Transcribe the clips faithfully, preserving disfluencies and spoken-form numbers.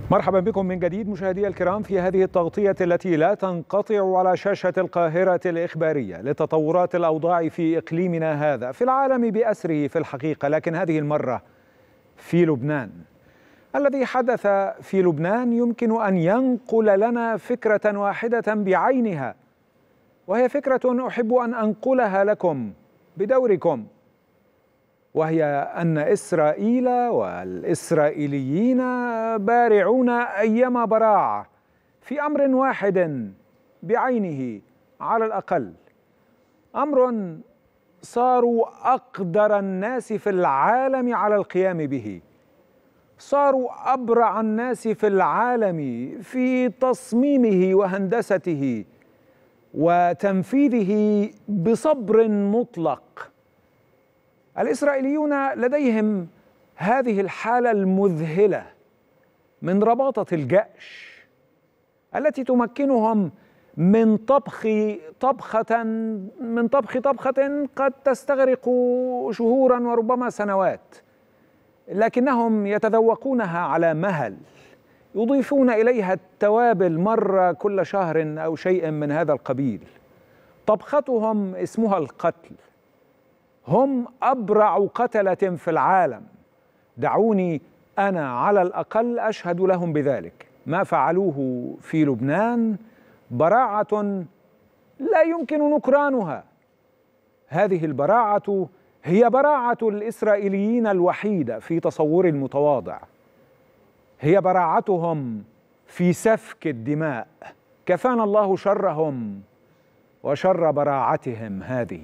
مرحبا بكم من جديد مشاهدي الكرام في هذه التغطية التي لا تنقطع على شاشة القاهرة الإخبارية لتطورات الأوضاع في إقليمنا هذا في العالم بأسره في الحقيقة، لكن هذه المرة في لبنان. الذي حدث في لبنان يمكن أن ينقل لنا فكرة واحدة بعينها، وهي فكرة أحب أن أنقلها لكم بدوركم، وهي أن إسرائيل والإسرائيليين بارعون أيما براعة في أمر واحد بعينه على الأقل، أمر صاروا أقدر الناس في العالم على القيام به، صاروا أبرع الناس في العالم في تصميمه وهندسته وتنفيذه بصبر مطلق. الإسرائيليون لديهم هذه الحالة المذهلة من رباطة الجأش التي تمكنهم من طبخ طبخة من طبخ طبخة قد تستغرق شهورا وربما سنوات، لكنهم يتذوقونها على مهل، يضيفون إليها التوابل مرة كل شهر أو شيء من هذا القبيل. طبختهم اسمها القتل، هم أبرع قتلة في العالم، دعوني أنا على الأقل أشهد لهم بذلك. ما فعلوه في لبنان براعة لا يمكن نكرانها. هذه البراعة هي براعة الإسرائيليين الوحيدة في تصور المتواضع، هي براعتهم في سفك الدماء. كفانا الله شرهم وشر براعتهم هذه.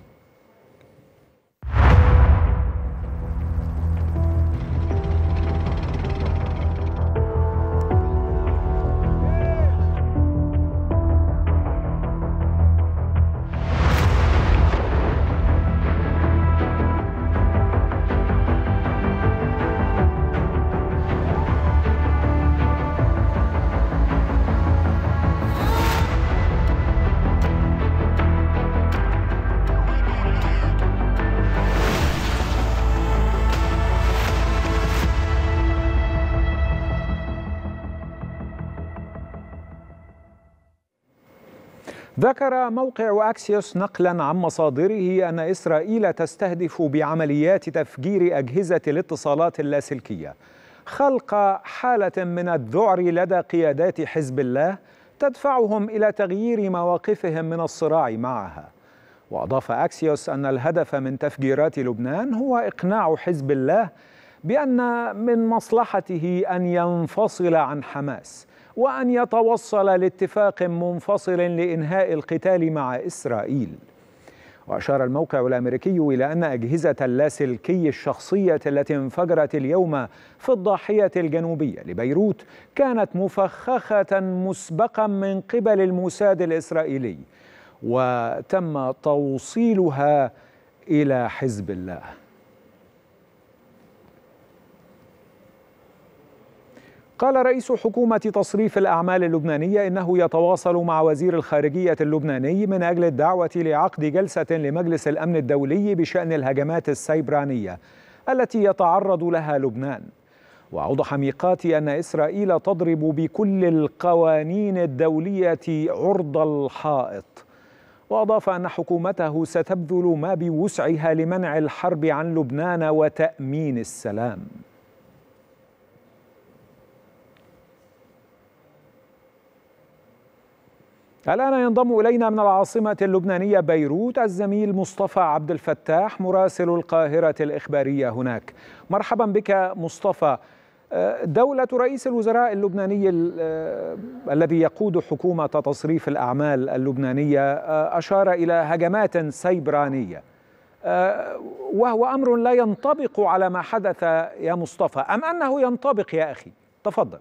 ذكر موقع أكسيوس نقلا عن مصادره أن إسرائيل تستهدف بعمليات تفجير أجهزة الاتصالات اللاسلكية خلق حالة من الذعر لدى قيادات حزب الله تدفعهم إلى تغيير مواقفهم من الصراع معها. وأضاف أكسيوس أن الهدف من تفجيرات لبنان هو إقناع حزب الله بأن من مصلحته أن ينفصل عن حماس وأن يتوصل لاتفاق منفصل لإنهاء القتال مع إسرائيل. وأشار الموقع الأمريكي إلى أن أجهزة اللاسلكي الشخصية التي انفجرت اليوم في الضاحية الجنوبية لبيروت كانت مفخخة مسبقا من قبل الموساد الإسرائيلي، وتم توصيلها إلى حزب الله. قال رئيس حكومة تصريف الأعمال اللبنانية إنه يتواصل مع وزير الخارجية اللبناني من أجل الدعوة لعقد جلسة لمجلس الأمن الدولي بشأن الهجمات السيبرانية التي يتعرض لها لبنان. وأوضح ميقاتي أن إسرائيل تضرب بكل القوانين الدولية عرض الحائط. وأضاف أن حكومته ستبذل ما بوسعها لمنع الحرب عن لبنان وتأمين السلام. الآن ينضم إلينا من العاصمة اللبنانية بيروت الزميل مصطفى عبد الفتاح مراسل القاهرة الإخبارية هناك. مرحبا بك مصطفى. دولة رئيس الوزراء اللبناني الذي يقود حكومة تصريف الأعمال اللبنانية أشار إلى هجمات سيبرانية، وهو أمر لا ينطبق على ما حدث يا مصطفى، أم أنه ينطبق يا أخي؟ تفضل.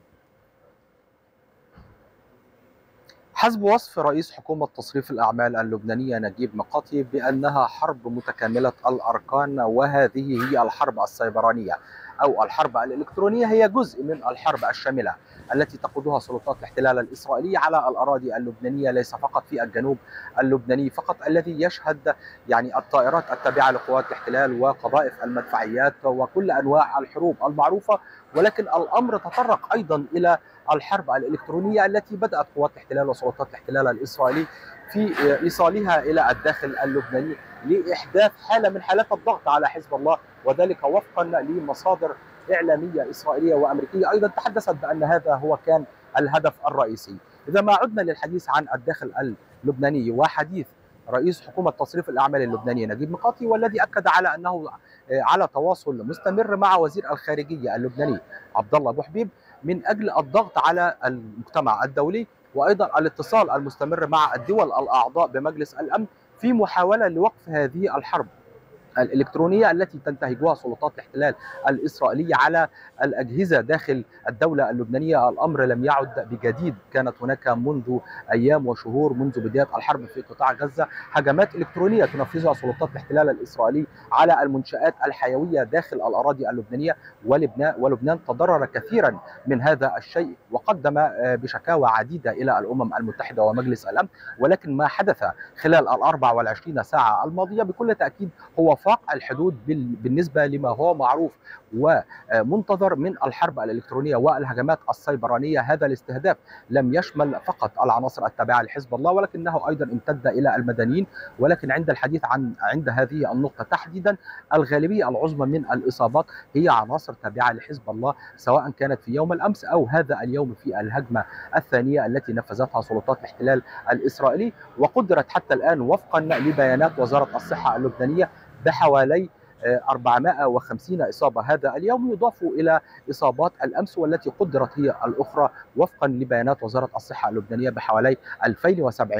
حسب وصف رئيس حكومة تصريف الأعمال اللبنانية نجيب ميقاتي بأنها حرب متكاملة الأركان، وهذه هي الحرب السيبرانية أو الحرب الإلكترونية هي جزء من الحرب الشاملة التي تقودها سلطات الاحتلال الإسرائيلي على الأراضي اللبنانية، ليس فقط في الجنوب اللبناني فقط الذي يشهد يعني الطائرات التابعة لقوات الاحتلال وقذائف المدفعيات وكل أنواع الحروب المعروفة، ولكن الأمر تطرق أيضا إلى الحرب الإلكترونية التي بدأت قوات الاحتلال وسلطات الاحتلال الإسرائيلي في إيصالها إلى الداخل اللبناني لإحداث حالة من حالات الضغط على حزب الله، وذلك وفقا لمصادر إعلامية إسرائيلية وأمريكية أيضا تحدثت بأن هذا هو كان الهدف الرئيسي. إذا ما عدنا للحديث عن الداخل اللبناني وحديث رئيس حكومة تصريف الأعمال اللبناني نجيب ميقاتي، والذي أكد على أنه على تواصل مستمر مع وزير الخارجية اللبناني عبد الله أبو حبيب من أجل الضغط على المجتمع الدولي، وأيضا الاتصال المستمر مع الدول الأعضاء بمجلس الأمن في محاولة لوقف هذه الحرب الإلكترونية التي تنتهجها سلطات الاحتلال الإسرائيلي على الأجهزة داخل الدولة اللبنانية. الأمر لم يعد بجديد، كانت هناك منذ أيام وشهور منذ بداية الحرب في قطاع غزة هجمات إلكترونية تنفذها سلطات الاحتلال الإسرائيلي على المنشآت الحيوية داخل الأراضي اللبنانية، ولبنان ولبنان تضرر كثيرا من هذا الشيء وقدم بشكاوى عديدة إلى الأمم المتحدة ومجلس الأمن. ولكن ما حدث خلال الأربع والعشرين ساعة الماضية بكل تأكيد هو فاق الحدود بالنسبة لما هو معروف ومنتظر من الحرب الإلكترونية والهجمات السيبرانية. هذا الاستهداف لم يشمل فقط العناصر التابعة لحزب الله ولكنه أيضا امتد إلى المدنيين، ولكن عند الحديث عن عند هذه النقطة تحديدا الغالبية العظمى من الإصابات هي عناصر تابعة لحزب الله، سواء كانت في يوم الأمس أو هذا اليوم في الهجمة الثانية التي نفذتها سلطات الاحتلال الإسرائيلي، وقدرت حتى الآن وفقا لبيانات وزارة الصحة اللبنانية بحوالي أربعمائة وخمسين إصابة هذا اليوم، يضاف إلى إصابات الأمس والتي قدرت هي الأخرى وفقا لبيانات وزارة الصحة اللبنانية بحوالي ألفين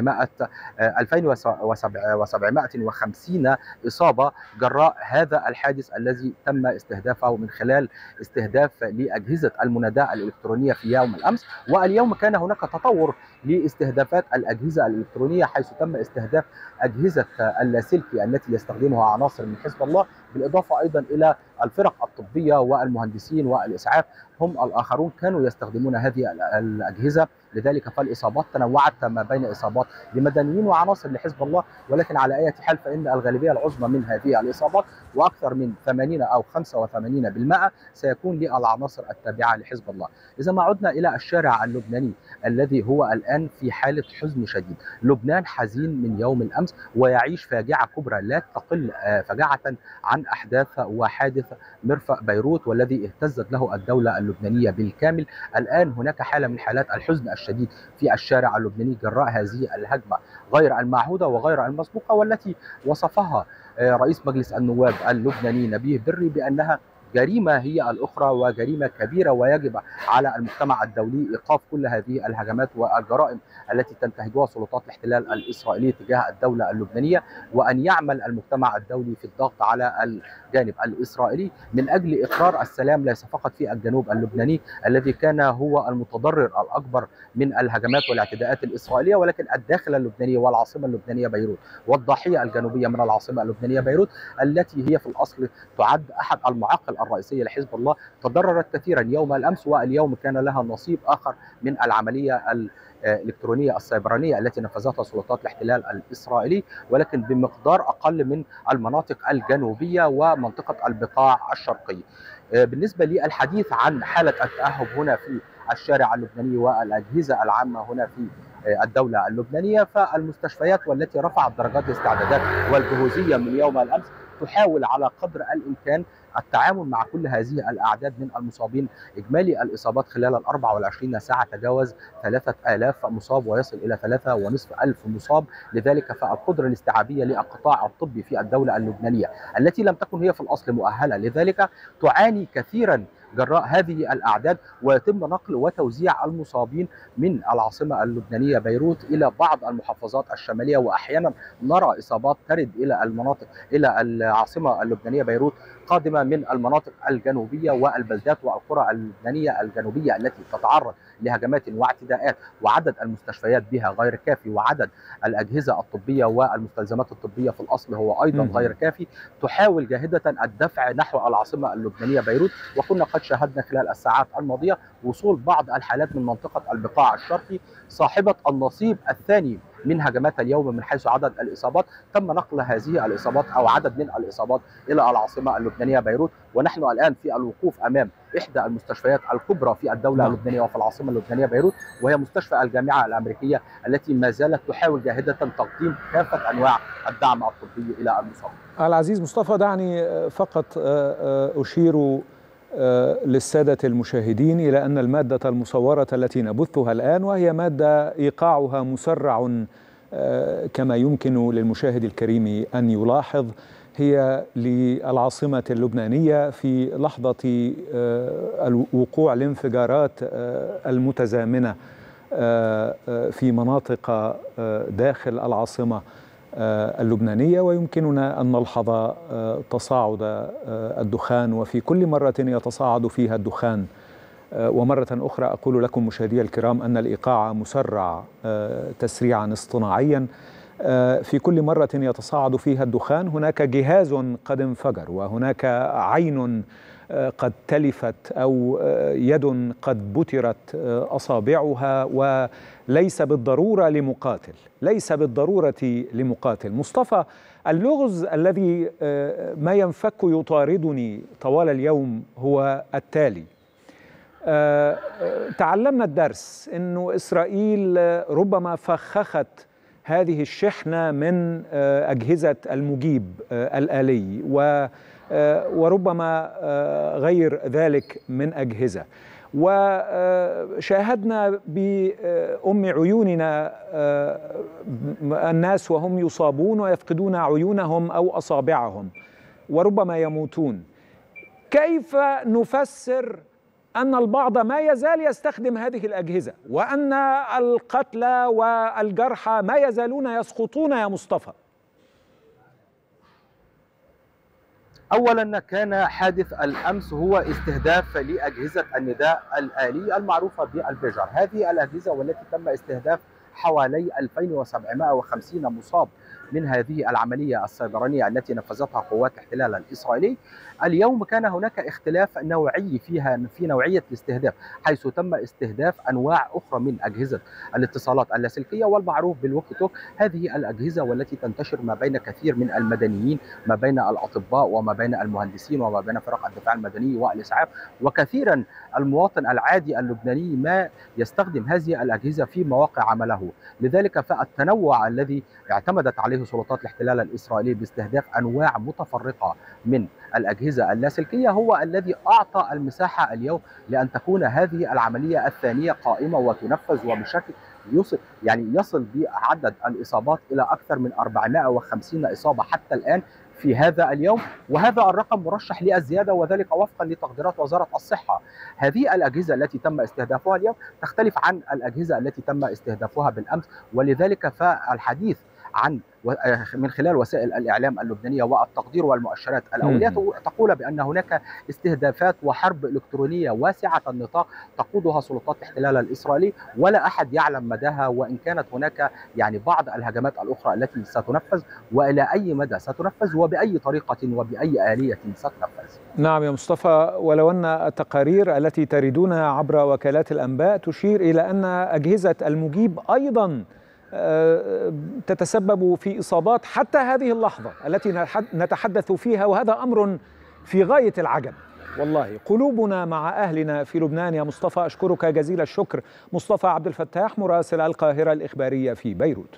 وسبعمائة وخمسين إصابة جراء هذا الحادث الذي تم استهدافه من خلال استهداف لأجهزة المناداة الإلكترونية في يوم الأمس. واليوم كان هناك تطور لاستهدافات الأجهزة الإلكترونية، حيث تم استهداف أجهزة اللاسلكي التي يستخدمها عناصر من حزب الله، بالإضافة أيضا إلى الفرق الطبية والمهندسين والإسعاف، هم الآخرون كانوا يستخدمون هذه الأجهزة. لذلك فالإصابات تنوعت ما بين إصابات لمدنيين وعناصر لحزب الله، ولكن على أي حال فإن الغالبية العظمى من هذه الإصابات وأكثر من ثمانين أو خمسة وثمانين بالمئة سيكون للعناصر التابعة لحزب الله. إذا ما عدنا إلى الشارع اللبناني الذي هو الآن في حالة حزن شديد، لبنان حزين من يوم الأمس ويعيش فاجعة كبرى لا تقل فجعة عن أحداث وحادث مرفأ بيروت والذي اهتزت له الدولة اللبنانية بالكامل. الآن هناك حالة من حالات الحزن الشديد في الشارع اللبناني جراء هذه الهجمة غير المعهودة وغير المسبوقة، والتي وصفها رئيس مجلس النواب اللبناني نبيه بري بأنها جريمة هي الأخرى وجريمة كبيرة، ويجب على المجتمع الدولي إيقاف كل هذه الهجمات والجرائم التي تنتهجها سلطات الاحتلال الإسرائيلي تجاه الدولة اللبنانية، وأن يعمل المجتمع الدولي في الضغط على الجانب الإسرائيلي من أجل إقرار السلام، ليس فقط في الجنوب اللبناني الذي كان هو المتضرر الأكبر من الهجمات والاعتداءات الإسرائيلية، ولكن الداخل اللبناني والعاصمة اللبنانية بيروت والضاحية الجنوبية من العاصمة اللبنانية بيروت التي هي في الأصل تعد أحد المعاقل الرئيسية لحزب الله تضررت كثيرا يوم الأمس، واليوم كان لها نصيب آخر من العملية الإلكترونية السيبرانية التي نفذتها سلطات الاحتلال الإسرائيلي، ولكن بمقدار أقل من المناطق الجنوبية ومنطقة البقاع الشرقية. بالنسبة للحديث عن حالة التأهب هنا في الشارع اللبناني والأجهزة العامة هنا في الدولة اللبنانية، فالمستشفيات والتي رفعت درجات الاستعدادات والجهوزية من يوم الأمس تحاول على قدر الإمكان التعامل مع كل هذه الأعداد من المصابين. إجمالي الإصابات خلال الأربع والعشرين ساعة تجاوز ثلاثة آلاف مصاب ويصل إلى ثلاثة ونصف ألف مصاب. لذلك فالقدرة الاستيعابية للقطاع الطبي في الدولة اللبنانية التي لم تكن هي في الأصل مؤهلة لذلك تعاني كثيرا جراء هذه الأعداد، ويتم نقل وتوزيع المصابين من العاصمة اللبنانية بيروت إلى بعض المحافظات الشمالية، وأحيانا نرى إصابات ترد إلى المناطق إلى العاصمة اللبنانية بيروت قادمة من المناطق الجنوبية والبلدات والقرى اللبنانية الجنوبية التي تتعرض لهجمات واعتداءات، وعدد المستشفيات بها غير كافي، وعدد الأجهزة الطبية والمستلزمات الطبية في الأصل هو أيضا غير كافي. تحاول جاهدة الدفع نحو العاصمة اللبنانية بيروت، وكنا قد شاهدنا خلال الساعات الماضية وصول بعض الحالات من منطقة البقاع الشرقي صاحبة النصيب الثاني من هجمات اليوم من حيث عدد الإصابات. تم نقل هذه الإصابات أو عدد من الإصابات إلى العاصمة اللبنانية بيروت، ونحن الآن في الوقوف أمام إحدى المستشفيات الكبرى في الدولة اللبنانية وفي العاصمة اللبنانية بيروت، وهي مستشفى الجامعة الأمريكية التي ما زالت تحاول جاهدة تقديم كافة أنواع الدعم الطبي إلى المصابين. العزيز مصطفى، دعني فقط أشير للسادة المشاهدين إلى أن المادة المصورة التي نبثها الآن، وهي مادة إيقاعها مسرع كما يمكن للمشاهد الكريم أن يلاحظ، هي للعاصمة اللبنانية في لحظة وقوع الانفجارات المتزامنة في مناطق داخل العاصمة اللبنانية، ويمكننا أن نلحظ تصاعد الدخان، وفي كل مرة يتصاعد فيها الدخان. ومرة أخرى أقول لكم مشاهدي الكرام أن الإيقاع مسرع تسريعا اصطناعيا. في كل مرة يتصاعد فيها الدخان هناك جهاز قد انفجر، وهناك عين قد تلفت أو يد قد بترت أصابعها، وليس بالضرورة لمقاتل، ليس بالضرورة لمقاتل. مصطفى، اللغز الذي ما ينفك يطاردني طوال اليوم هو التالي: تعلمنا الدرس أنه إسرائيل ربما فخخت هذه الشحنة من أجهزة المجيب الآلي وربما غير ذلك من أجهزة، وشاهدنا بأم عيوننا الناس وهم يصابون ويفقدون عيونهم أو أصابعهم وربما يموتون. كيف نفسر أن البعض ما يزال يستخدم هذه الأجهزة، وأن القتلى والجرحى ما يزالون يسقطون يا مصطفى؟ أولا، كان حادث الأمس هو استهداف لأجهزة النداء الآلي المعروفة بالبيجر. هذه الأجهزة والتي تم استهداف حوالي ألفين وسبعمائة وخمسين مصاب من هذه العملية السيبرانية التي نفذتها قوات الاحتلال الإسرائيلي. اليوم كان هناك اختلاف نوعي فيها في نوعية الاستهداف، حيث تم استهداف أنواع أخرى من أجهزة الاتصالات اللاسلكية والمعروف بالوكي توك. هذه الأجهزة والتي تنتشر ما بين كثير من المدنيين، ما بين الأطباء وما بين المهندسين وما بين فرق الدفاع المدني والإسعاف، وكثيرا المواطن العادي اللبناني ما يستخدم هذه الأجهزة في مواقع عمله. لذلك فالتنوع الذي اعتمدت عليه سلطات الاحتلال الإسرائيلي باستهداف أنواع متفرقة من الأجهزة اللاسلكية هو الذي أعطى المساحة اليوم لأن تكون هذه العملية الثانية قائمة وتنفذ وبشكل يصل يعني يصل بعدد الإصابات إلى أكثر من أربعمائة وخمسين إصابة حتى الآن في هذا اليوم، وهذا الرقم مرشح للزيادة، وذلك وفقا لتقديرات وزارة الصحة. هذه الأجهزة التي تم استهدافها اليوم تختلف عن الأجهزة التي تم استهدافها بالأمس، ولذلك فالحديث عن من خلال وسائل الإعلام اللبنانية والتقدير والمؤشرات الأولية تقول بأن هناك استهدافات وحرب إلكترونية واسعة النطاق تقودها سلطات الاحتلال الإسرائيلي، ولا أحد يعلم مداها، وإن كانت هناك يعني بعض الهجمات الأخرى التي ستنفذ، وإلى أي مدى ستنفذ وبأي طريقة وبأي آلية ستنفذ. نعم يا مصطفى، ولو أن التقارير التي تردونها عبر وكالات الأنباء تشير إلى أن أجهزة المجيب أيضا تتسبب في إصابات حتى هذه اللحظة التي نتحدث فيها، وهذا أمر في غاية العجب. والله قلوبنا مع أهلنا في لبنان يا مصطفى. أشكرك جزيل الشكر مصطفى عبد الفتاح مراسل القاهرة الإخبارية في بيروت.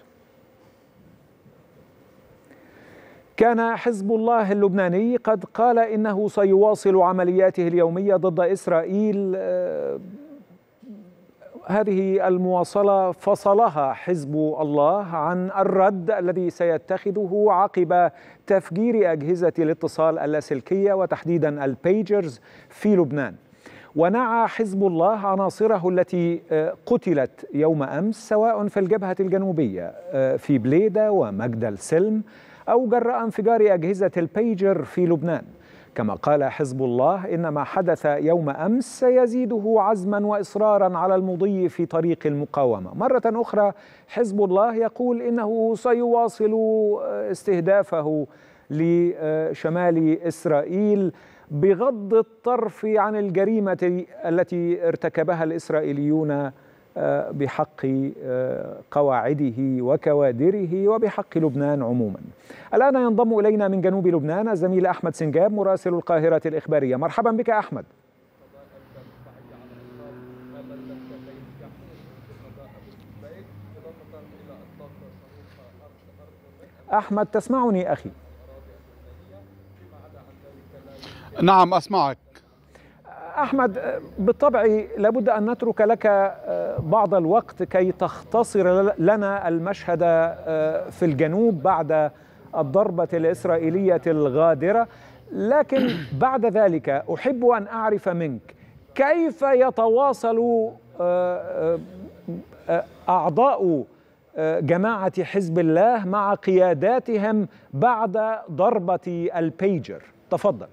كان حزب الله اللبناني قد قال إنه سيواصل عملياته اليومية ضد إسرائيل. هذه المواصلة فصلها حزب الله عن الرد الذي سيتخذه عقب تفجير أجهزة الاتصال اللاسلكية وتحديدا البيجرز في لبنان. ونعى حزب الله عناصره التي قتلت يوم أمس سواء في الجبهة الجنوبية في بليدة ومجدل سلم أو جراء انفجار أجهزة البيجر في لبنان. كما قال حزب الله إن ما حدث يوم أمس سيزيده عزما وإصرارا على المضي في طريق المقاومة. مرة أخرى حزب الله يقول إنه سيواصل استهدافه لشمال إسرائيل بغض الطرف عن الجريمة التي ارتكبها الإسرائيليون بحق قواعده وكوادره وبحق لبنان عموما. الآن ينضم إلينا من جنوب لبنان الزميل أحمد سنجاب مراسل القاهرة الإخبارية. مرحبا بك أحمد. أحمد تسمعني أخي؟ نعم أسمعك. أحمد، بالطبع لابد أن نترك لك بعض الوقت كي تختصر لنا المشهد في الجنوب بعد الضربة الإسرائيلية الغادرة، لكن بعد ذلك أحب أن أعرف منك كيف يتواصل أعضاء جماعة حزب الله مع قياداتهم بعد ضربة البيجر؟ تفضل.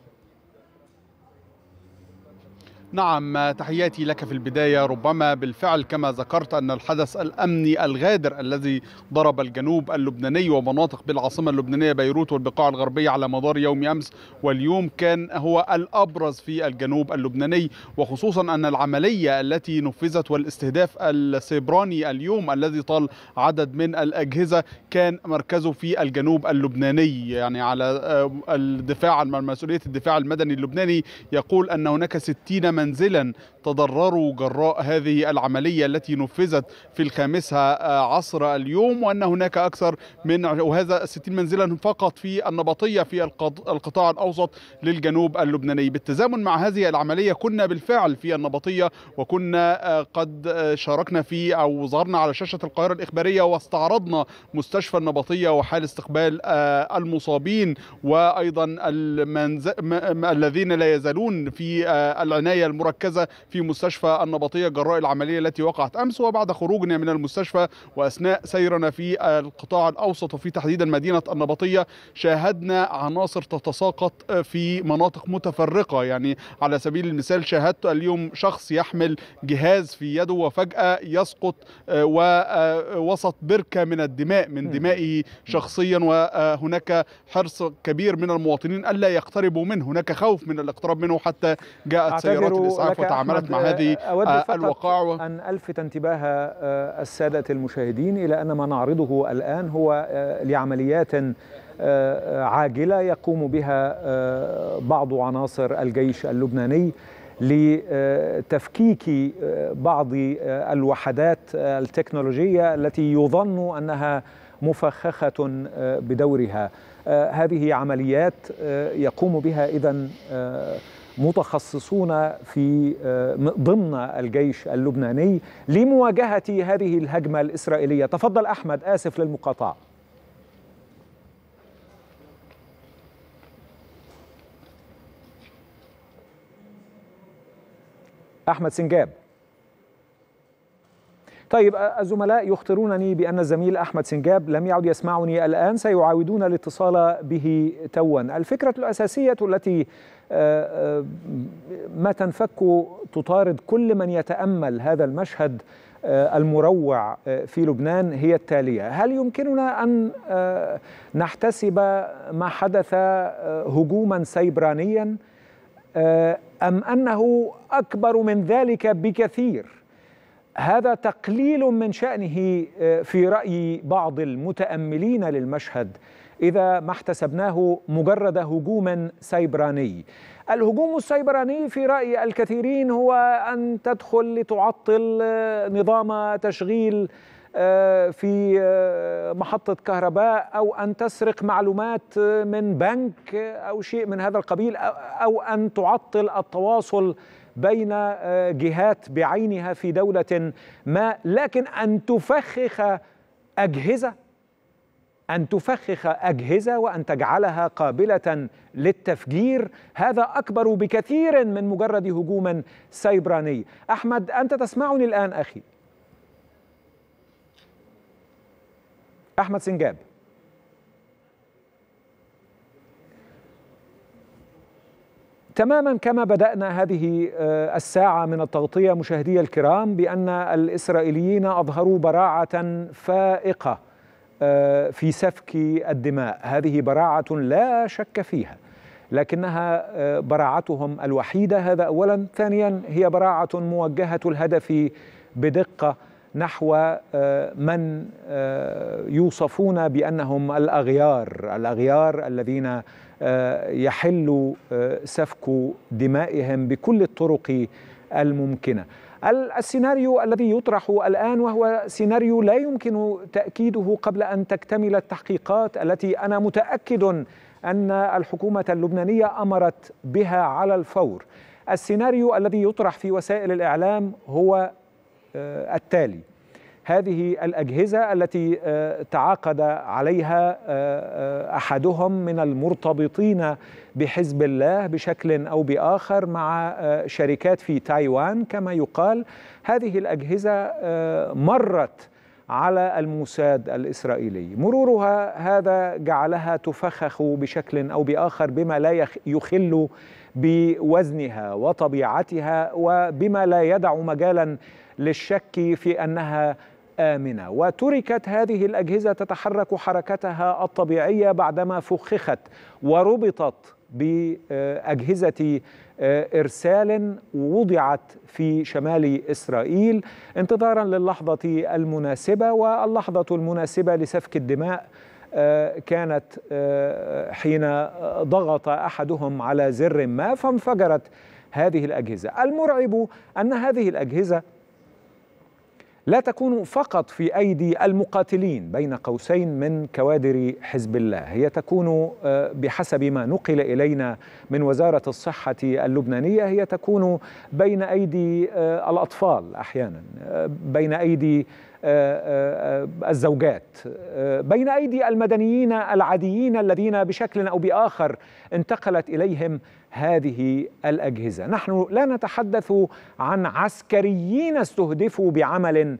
نعم، تحياتي لك في البداية. ربما بالفعل كما ذكرت أن الحدث الأمني الغادر الذي ضرب الجنوب اللبناني ومناطق بالعاصمة اللبنانية بيروت والبقاع الغربية على مدار يوم أمس واليوم كان هو الأبرز في الجنوب اللبناني، وخصوصا أن العملية التي نفذت والاستهداف السيبراني اليوم الذي طال عدد من الأجهزة كان مركزه في الجنوب اللبناني، يعني على الدفاع عن مسؤولية الدفاع المدني اللبناني يقول أن هناك ستين منزلا تضرروا جراء هذه العملية التي نفذت في الخامسة عصر اليوم، وأن هناك أكثر من وهذا ستين منزلا فقط في النبطية في القطاع الأوسط للجنوب اللبناني. بالتزامن مع هذه العملية كنا بالفعل في النبطية وكنا قد شاركنا في أو ظهرنا على شاشة القاهرة الإخبارية واستعرضنا مستشفى النبطية وحال استقبال المصابين وأيضا الذين لا يزالون في العناية المركزة في مستشفى النبطية جراء العملية التي وقعت أمس. وبعد خروجنا من المستشفى وأثناء سيرنا في القطاع الأوسط وفي تحديدا مدينة النبطية شاهدنا عناصر تتساقط في مناطق متفرقة. يعني على سبيل المثال شاهدت اليوم شخص يحمل جهاز في يده وفجأة يسقط ووسط بركة من الدماء من دمائه شخصيا، وهناك حرص كبير من المواطنين ألا يقتربوا منه، هناك خوف من الاقتراب منه حتى جاءت سيارات الإسعاف وتعاملت مع هذه الوقائع. أن ألفت انتباه السادة المشاهدين إلى أن ما نعرضه الآن هو لعمليات عاجلة يقوم بها بعض عناصر الجيش اللبناني لتفكيك بعض الوحدات التكنولوجية التي يظن أنها مفخخة بدورها. هذه عمليات يقوم بها إذن متخصصون في ضمن الجيش اللبناني لمواجهة هذه الهجمة الإسرائيلية. تفضل أحمد، آسف للمقاطعة. أحمد سنجاب. طيب، الزملاء يخبرونني بأن الزميل أحمد سنجاب لم يعد يسمعني الآن، سيعاودون الاتصال به توا. الفكرة الأساسية التي ما تنفك تطارد كل من يتأمل هذا المشهد المروع في لبنان هي التالية: هل يمكننا أن نحتسب ما حدث هجوما سيبرانيا أم أنه أكبر من ذلك بكثير؟ هذا تقليل من شأنه في رأي بعض المتأملين للمشهد إذا ما احتسبناه مجرد هجوم سيبراني. الهجوم السيبراني في رأي الكثيرين هو أن تدخل لتعطل نظام تشغيل في محطة كهرباء أو أن تسرق معلومات من بنك أو شيء من هذا القبيل، أو أن تعطل التواصل بين جهات بعينها في دولة ما. لكن أن تفخخ أجهزة أن تفخخ أجهزة وأن تجعلها قابلة للتفجير، هذا أكبر بكثير من مجرد هجوم سيبراني. أحمد، أنت تسمعني الآن أخي؟ أحمد سنجاب. تماما كما بدأنا هذه الساعة من التغطية مشاهدي الكرام بأن الإسرائيليين أظهروا براعة فائقة في سفك الدماء. هذه براعة لا شك فيها، لكنها براعتهم الوحيدة، هذا أولا. ثانيا هي براعة موجهة الهدف بدقة نحو من يوصفون بأنهم الأغيار الأغيار الذين يحل سفك دمائهم بكل الطرق الممكنة. السيناريو الذي يطرح الآن وهو سيناريو لا يمكن تأكيده قبل أن تكتمل التحقيقات التي أنا متأكد أن الحكومة اللبنانية أمرت بها على الفور. السيناريو الذي يطرح في وسائل الإعلام هو التالي: هذه الأجهزة التي تعاقد عليها أحدهم من المرتبطين بحزب الله بشكل أو بآخر مع شركات في تايوان كما يقال، هذه الأجهزة مرت على الموساد الإسرائيلي. مرورها هذا جعلها تفخخ بشكل أو بآخر بما لا يخل بوزنها وطبيعتها وبما لا يدع مجالا للشك في أنها آمنة، وتركت هذه الأجهزة تتحرك حركتها الطبيعية بعدما فخخت وربطت بأجهزة إرسال وضعت في شمال إسرائيل انتظارا للحظة المناسبة. واللحظة المناسبة لسفك الدماء كانت حين ضغط أحدهم على زر ما فانفجرت هذه الأجهزة. المرعب أن هذه الأجهزة لا تكون فقط في أيدي المقاتلين بين قوسين من كوادر حزب الله، هي تكون بحسب ما نقل إلينا من وزارة الصحة اللبنانية هي تكون بين أيدي الأطفال أحيانا، بين أيدي الزوجات، بين أيدي المدنيين العاديين الذين بشكل أو بآخر انتقلت إليهم هذه الأجهزة. نحن لا نتحدث عن عسكريين استهدفوا بعمل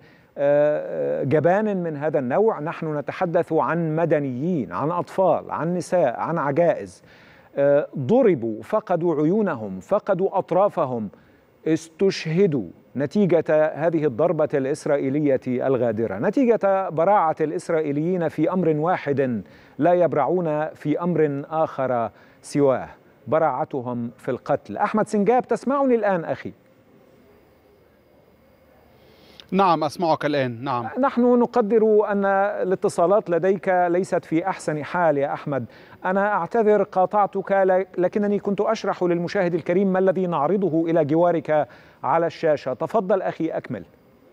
جبان من هذا النوع، نحن نتحدث عن مدنيين، عن أطفال، عن نساء، عن عجائز ضربوا، فقدوا عيونهم، فقدوا أطرافهم، استشهدوا نتيجة هذه الضربة الإسرائيلية الغادرة، نتيجة براعة الإسرائيليين في أمر واحد لا يبرعون في أمر آخر سواه، براعتهم في القتل. أحمد سنجاب، تسمعني الآن أخي؟ نعم أسمعك الآن. نعم، نحن نقدر أن الاتصالات لديك ليست في أحسن حال يا أحمد. أنا أعتذر قاطعتك، لكنني كنت أشرح للمشاهد الكريم ما الذي نعرضه إلى جوارك على الشاشة. تفضل أخي، أكمل.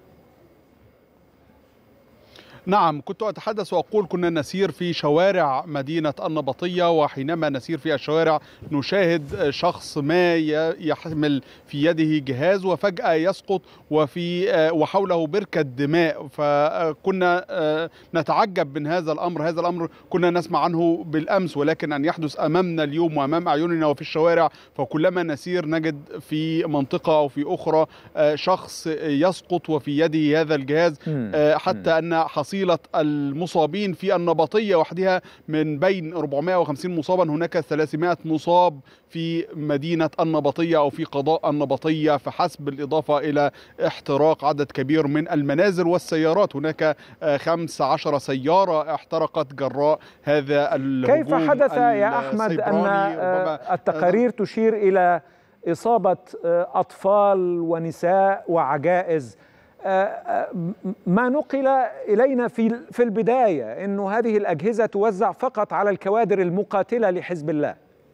نعم، كنت أتحدث وأقول كنا نسير في شوارع مدينة النبطية، وحينما نسير في الشوارع نشاهد شخص ما يحمل في يده جهاز وفجأة يسقط وفي وحوله بركة دماء، فكنا نتعجب من هذا الأمر. هذا الأمر كنا نسمع عنه بالأمس، ولكن أن يحدث أمامنا اليوم وأمام أعيننا وفي الشوارع، فكلما نسير نجد في منطقة أو في أخرى شخص يسقط وفي يده هذا الجهاز، حتى أن حصيلة المصابين في النبطية وحدها من بين أربعمائة وخمسين مصابا هناك ثلاثمائة مصاب في مدينة النبطية أو في قضاء النبطية فحسب، بالإضافة إلى احتراق عدد كبير من المنازل والسيارات. هناك خمس عشر سيارة احترقت جراء هذا الهجوم. كيف حدث يا أحمد أن التقارير تشير إلى إصابة أطفال ونساء وعجائز؟ ما نقل إلينا في في البداية أنه هذه الأجهزة توزع فقط على الكوادر المقاتلة لحزب الله.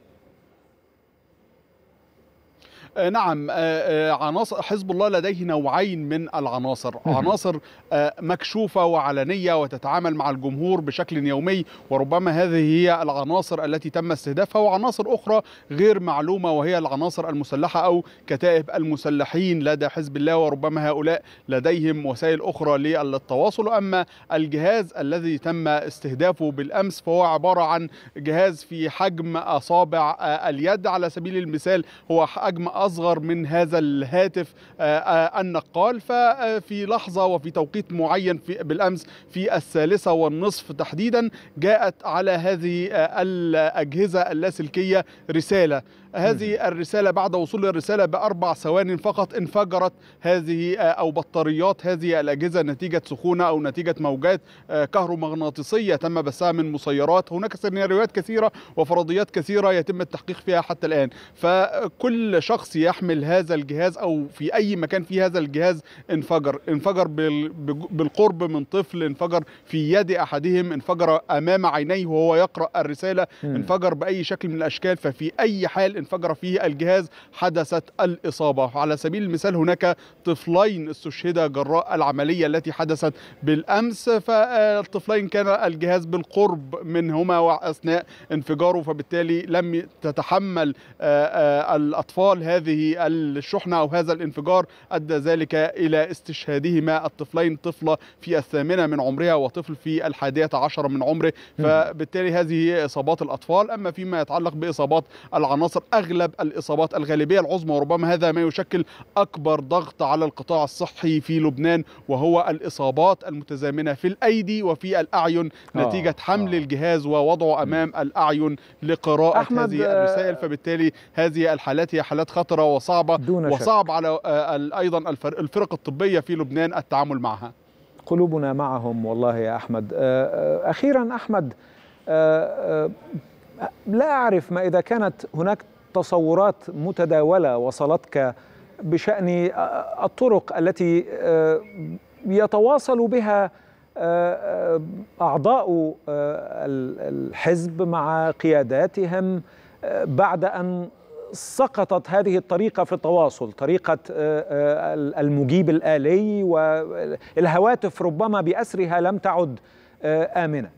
نعم، عناصر حزب الله لديه نوعين من العناصر، عناصر مكشوفة وعلنية وتتعامل مع الجمهور بشكل يومي، وربما هذه هي العناصر التي تم استهدافها، وعناصر أخرى غير معلومة وهي العناصر المسلحة أو كتائب المسلحين لدى حزب الله، وربما هؤلاء لديهم وسائل أخرى للتواصل. أما الجهاز الذي تم استهدافه بالأمس فهو عبارة عن جهاز في حجم أصابع اليد، على سبيل المثال هو حجم أصغر من هذا الهاتف النقال. ففي لحظة وفي توقيت معين في بالأمس في الثالثة والنصف تحديدا جاءت على هذه الأجهزة اللاسلكية رسالة. هذه الرسالة بعد وصول الرسالة بأربع ثوان فقط انفجرت هذه أو بطاريات هذه الأجهزة نتيجة سخونة أو نتيجة موجات كهرومغناطيسية تم بثها من مسيرات. هناك سيناريوهات كثيرة وفرضيات كثيرة يتم التحقيق فيها حتى الآن. فكل شخص يحمل هذا الجهاز أو في أي مكان في هذا الجهاز انفجر انفجر بالقرب من طفل، انفجر في يد أحدهم، انفجر أمام عينيه وهو يقرأ الرسالة، انفجر بأي شكل من الأشكال. ففي أي حال انفجر فيه الجهاز حدثت الإصابة. على سبيل المثال هناك طفلين استشهدا جراء العملية التي حدثت بالأمس، فالطفلين كان الجهاز بالقرب منهما أثناء انفجاره، فبالتالي لم تتحمل الأطفال هذه الشحنة أو هذا الانفجار، أدى ذلك إلى استشهادهما الطفلين، طفلة في الثامنة من عمرها وطفل في الحادية عشر من عمره. فبالتالي هذه هي إصابات الأطفال. أما فيما يتعلق بإصابات العناصر، أغلب الإصابات الغالبية العظمى، وربما هذا ما يشكل أكبر ضغط على القطاع الصحي في لبنان، وهو الإصابات المتزامنة في الأيدي وفي الأعين نتيجة حمل آه. الجهاز ووضعه أمام الأعين لقراءة هذه الرسائل. فبالتالي هذه الحالات هي حالات خطرة وصعبة، وصعب على أيضا الفرق الطبية في لبنان التعامل معها. قلوبنا معهم والله يا أحمد. أخيرا أحمد، لا أعرف ما إذا كانت هناك تصورات متداولة وصلتك بشأن الطرق التي يتواصل بها أعضاء الحزب مع قياداتهم بعد أن سقطت هذه الطريقة في التواصل، طريقة المجيب الآلي، والهواتف ربما بأسرها لم تعد آمنة.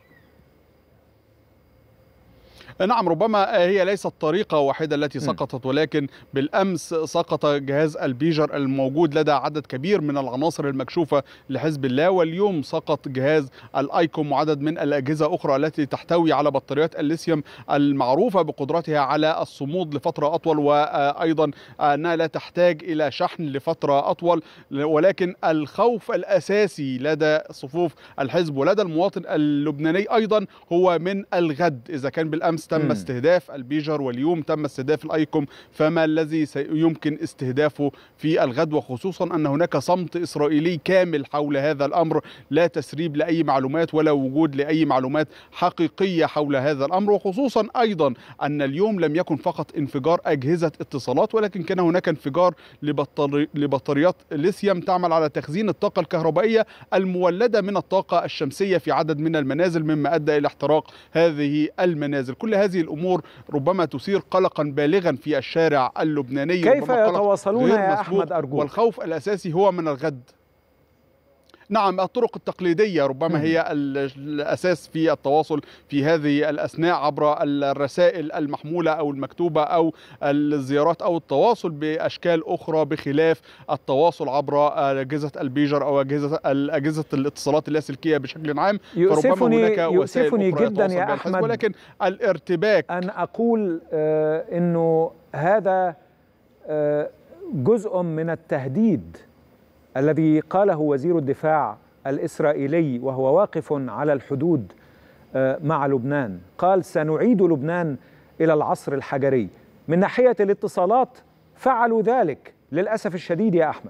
نعم، ربما هي ليست طريقة واحدة التي سقطت، ولكن بالأمس سقط جهاز البيجر الموجود لدى عدد كبير من العناصر المكشوفة لحزب الله، واليوم سقط جهاز الآيكوم وعدد من الأجهزة أخرى التي تحتوي على بطاريات الليثيوم المعروفة بقدرتها على الصمود لفترة أطول، وأيضا أنها لا تحتاج إلى شحن لفترة أطول. ولكن الخوف الأساسي لدى صفوف الحزب ولدى المواطن اللبناني أيضا هو من الغد. إذا كان بالأمس تم استهداف البيجر واليوم تم استهداف الآيكوم، فما الذي يمكن استهدافه في الغد؟ وخصوصا أن هناك صمت إسرائيلي كامل حول هذا الأمر، لا تسريب لأي معلومات ولا وجود لأي معلومات حقيقية حول هذا الأمر. وخصوصا أيضا أن اليوم لم يكن فقط انفجار أجهزة اتصالات، ولكن كان هناك انفجار لبطاري لبطاريات ليثيوم تعمل على تخزين الطاقة الكهربائية المولدة من الطاقة الشمسية في عدد من المنازل، مما أدى إلى احتراق هذه المنازل. كل هذه الأمور ربما تثير قلقا بالغا في الشارع اللبناني. كيف يتواصلون يا أحمد أرجوك؟ والخوف الأساسي هو من الغد. نعم، الطرق التقليدية ربما هي الأساس في التواصل في هذه الأثناء، عبر الرسائل المحمولة أو المكتوبة أو الزيارات أو التواصل بأشكال أخرى، بخلاف التواصل عبر أجهزة البيجر أو أجهزة أجهزة الاتصالات اللاسلكية بشكل عام. يؤسفني يؤسفني جدا يا أحمد، ولكن الارتباك أن أقول آه إنه هذا آه جزء من التهديد الذي قاله وزير الدفاع الإسرائيلي وهو واقف على الحدود مع لبنان. قال سنعيد لبنان إلى العصر الحجري. من ناحية الاتصالات فعلوا ذلك للأسف الشديد يا أحمد.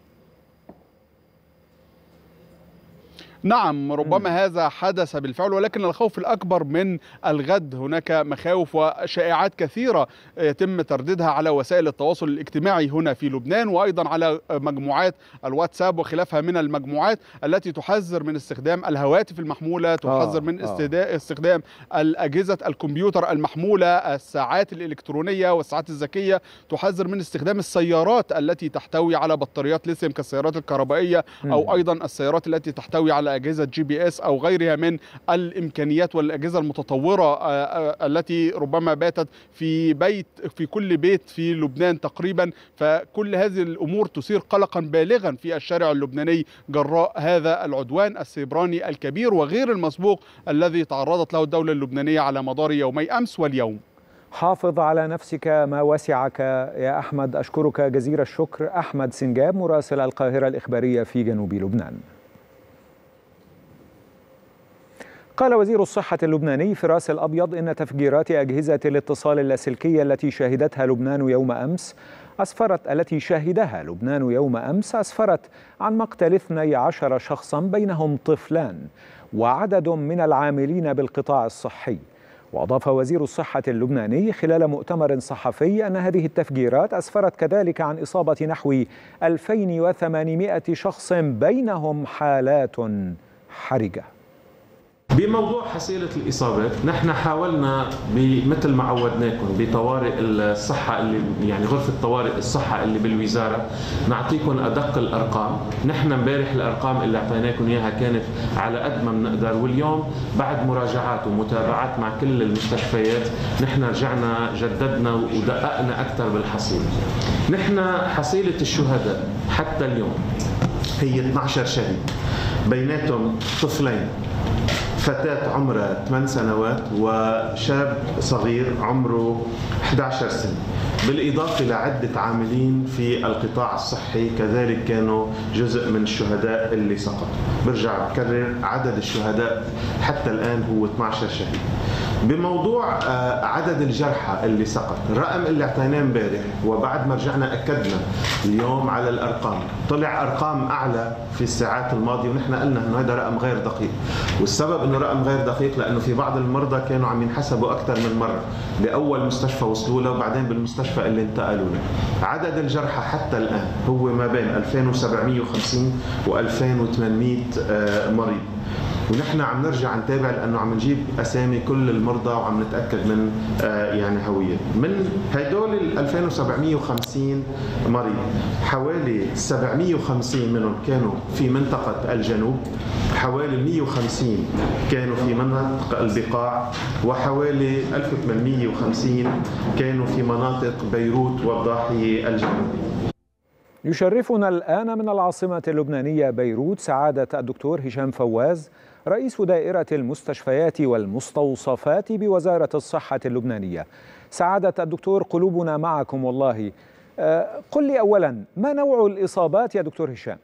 نعم، ربما م. هذا حدث بالفعل، ولكن الخوف الأكبر من الغد. هناك مخاوف وشائعات كثيرة يتم ترديدها على وسائل التواصل الاجتماعي هنا في لبنان، وأيضا على مجموعات الواتساب وخلافها من المجموعات التي تحذر من استخدام الهواتف المحمولة، تحذر من آه. استخدام الأجهزة الكمبيوتر المحمولة، الساعات الإلكترونية والساعات الذكية، تحذر من استخدام السيارات التي تحتوي على بطاريات ليثيوم كالسيارات الكهربائية، م. أو أيضا السيارات التي تحتوي على أجهزة جي بي اس أو غيرها من الإمكانيات والأجهزة المتطورة التي ربما باتت في بيت في كل بيت في لبنان تقريبا. فكل هذه الأمور تثير قلقا بالغا في الشارع اللبناني جراء هذا العدوان السيبراني الكبير وغير المسبوق الذي تعرضت له الدولة اللبنانية على مدار يومي أمس واليوم. حافظ على نفسك ما وسعك يا أحمد. أشكرك جزيل الشكر. أحمد سنجاب مراسل القاهرة الإخبارية في جنوب لبنان. قال وزير الصحة اللبناني فراس الأبيض إن تفجيرات أجهزة الاتصال اللاسلكية التي شهدتها لبنان يوم أمس أسفرت التي شهدها لبنان يوم أمس أسفرت عن مقتل اثني عشر شخصا بينهم طفلان وعدد من العاملين بالقطاع الصحي. وأضاف وزير الصحة اللبناني خلال مؤتمر صحفي أن هذه التفجيرات أسفرت كذلك عن إصابة نحو ألفين وثمانمائة شخص بينهم حالات حرجة. بموضوع حصيلة الإصابات نحن حاولنا مثل ما عودناكم بطوارئ الصحة اللي يعني غرفة طوارئ الصحة اللي بالوزارة نعطيكم أدق الأرقام. نحن امبارح الأرقام اللي أعطيناكم إياها كانت على قد ما بنقدر، واليوم بعد مراجعات ومتابعات مع كل المستشفيات نحن رجعنا جددنا ودققنا أكثر بالحصيلة. نحن حصيلة الشهداء حتى اليوم هي اثني عشر شهيد، بيناتهم طفلين، فتاة عمرها ثمان سنوات وشاب صغير عمره أحد عشر سنة، بالإضافة لعدة عاملين في القطاع الصحي كذلك كانوا جزء من الشهداء اللي سقطوا. برجع بكرر عدد الشهداء حتى الآن هو اثني عشر شهيد. بموضوع عدد الجرحى اللي سقط، الرقم اللي اعطيناه امبارح وبعد ما رجعنا اكدنا اليوم على الارقام، طلع ارقام اعلى في الساعات الماضيه ونحن قلنا انه هذا رقم غير دقيق، والسبب انه رقم غير دقيق لانه في بعض المرضى كانوا عم ينحسبوا اكثر من مره باول مستشفى وصلوا له وبعدين بالمستشفى اللي انتقلوا له. عدد الجرحى حتى الان هو ما بين ألفين وسبعمائة وخمسين و ألفين وثمانمائة مريض، ونحن عم نرجع نتابع لانه عم نجيب اسامي كل المرضى وعم نتاكد من آه يعني هويه. من هدول ال ألفين وسبعمائة وخمسين مريض حوالي سبعمائة وخمسين منهم كانوا في منطقه الجنوب، حوالي مئة وخمسين كانوا في مناطق البقاع، وحوالي ألف وثمانمائة وخمسين كانوا في مناطق بيروت والضاحيه الجنوبيه. يشرفنا الآن من العاصمة اللبنانية بيروت سعادة الدكتور هشام فواز رئيس دائرة المستشفيات والمستوصفات بوزارة الصحة اللبنانية. سعادة الدكتور قلوبنا معكم والله. قل لي أولا ما نوع الإصابات يا دكتور هشام؟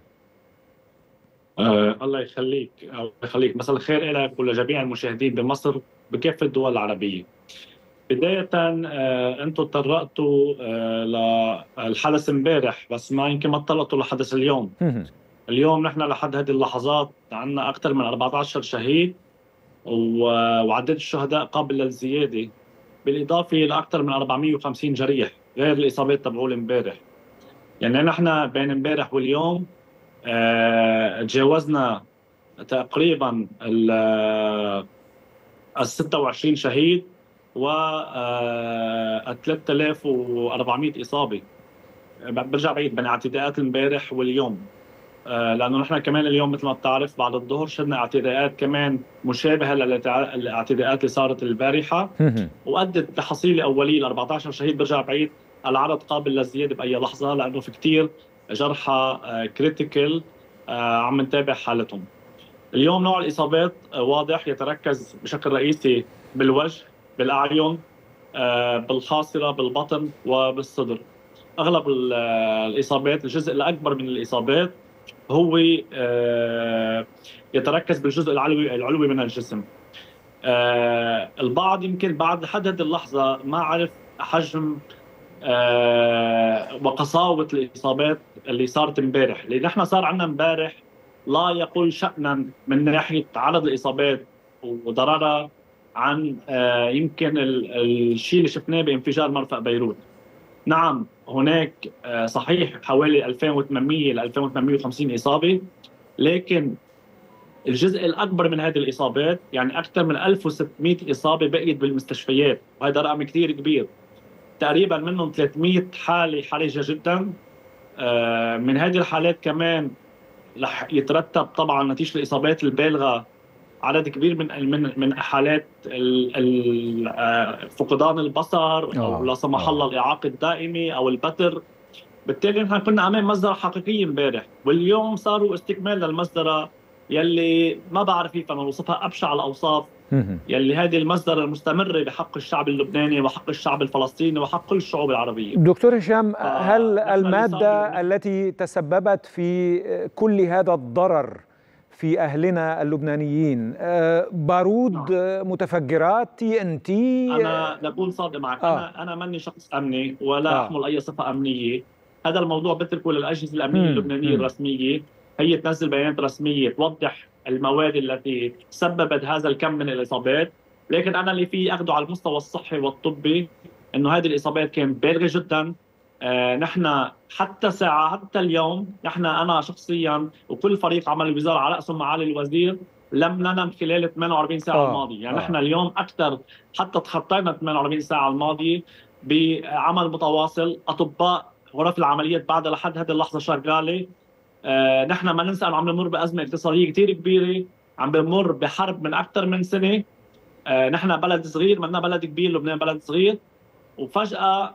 آه الله يخليك الله يخليك مساء الخير لك ولجميع المشاهدين بمصر بكافة الدول العربية. بداية آه أنتم تطرقتوا آه للحدث امبارح بس ما يمكن ما تطرقتوا لحدث اليوم. اليوم نحن لحد هذه اللحظات عندنا أكثر من أربعة عشر شهيد وعدد الشهداء قابل للزيادة، بالإضافة لأكثر من أربعمائة وخمسين جريح غير الإصابات تبعول امبارح. يعني نحن بين امبارح واليوم آه تجاوزنا تقريبا ال ستة وعشرين شهيد و ثلاثة آلاف وأربعمائة إصابة. برجع بعيد بين اعتداءات امبارح واليوم، لأنه نحن كمان اليوم مثل ما بتعرف بعد الظهر شفنا اعتداءات كمان مشابهة للاعتداءات اللي صارت البارحة وأدت لحصيلة أولية ل أربعة عشر شهيد. برجع بعيد العدد قابل للزيادة بأي لحظة لأنه في كتير جرحى كريتيكال عم نتابع حالتهم. اليوم نوع الإصابات واضح يتركز بشكل رئيسي بالوجه، بالأعين، بالخاصرة، بالبطن وبالصدر. أغلب الإصابات الجزء الأكبر من الإصابات هو يتركز بالجزء العلوي العلوي من الجسم. البعض يمكن بعد لحد هذه اللحظة ما عرف حجم وقساوة الإصابات اللي صارت امبارح، لأن احنا صار عندنا امبارح لا يقل شأنا من ناحية عدد الإصابات وضررها عن يمكن الشيء اللي شفناه بانفجار مرفأ بيروت. نعم هناك صحيح حوالي ألفين وثمانمائة ل ألفين وثمانمائة وخمسين إصابة، لكن الجزء الأكبر من هذه الإصابات يعني أكثر من ألف وستمائة إصابة بقيت بالمستشفيات، وهذا رقم كثير كبير. تقريبا منهم ثلاثمائة حالة حرجة جدا. من هذه الحالات كمان رح يترتب طبعا نتيجة الإصابات البالغة عدد كبير من من من حالات فقدان البصر او لا سمح الله الاعاقه الدائمه او البتر. بالتالي نحن كنا امام مصدر حقيقي امبارح، واليوم صاروا استكمال للمصدر يلي ما بعرف كيف انا اوصفها ابشع الاوصاف يلي هذه المصدر المستمرة بحق الشعب اللبناني وحق الشعب الفلسطيني وحق كل الشعوب العربية. دكتور هشام، هل المادة التي تسببت في كل هذا الضرر في أهلنا اللبنانيين بارود، متفجرات، تي ان تي؟ أنا لأكون صادق معك، آه. أنا أنا ماني شخص أمني ولا آه. أحمل أي صفة أمنية. هذا الموضوع بتركه للأجهزة الأمنية مم. اللبنانية مم. الرسمية، هي تنزل بيانات رسمية توضح المواد التي سببت هذا الكم من الإصابات. لكن أنا اللي فيه أخذه على المستوى الصحي والطبي إنه هذه الإصابات كانت بالغة جدا. آه نحن حتى ساعة حتى اليوم، نحن أنا شخصيا وكل فريق عمل الوزارة على رأسهم معالي الوزير لم ننم خلال ثمانية وأربعين ساعة آه. الماضية. يعني آه. نحن اليوم أكثر، حتى تخطينا ثمانية وأربعين ساعة الماضية بعمل متواصل. أطباء غرف العمليات بعد لحد هذه اللحظة شغالة. آه نحن ما ننسى أنه عم نمر بأزمة اقتصادية كتير كبيرة، عم بمر بحرب من أكثر من سنة. آه نحن بلد صغير، منا بلد كبير، لبنان بلد صغير، وفجأة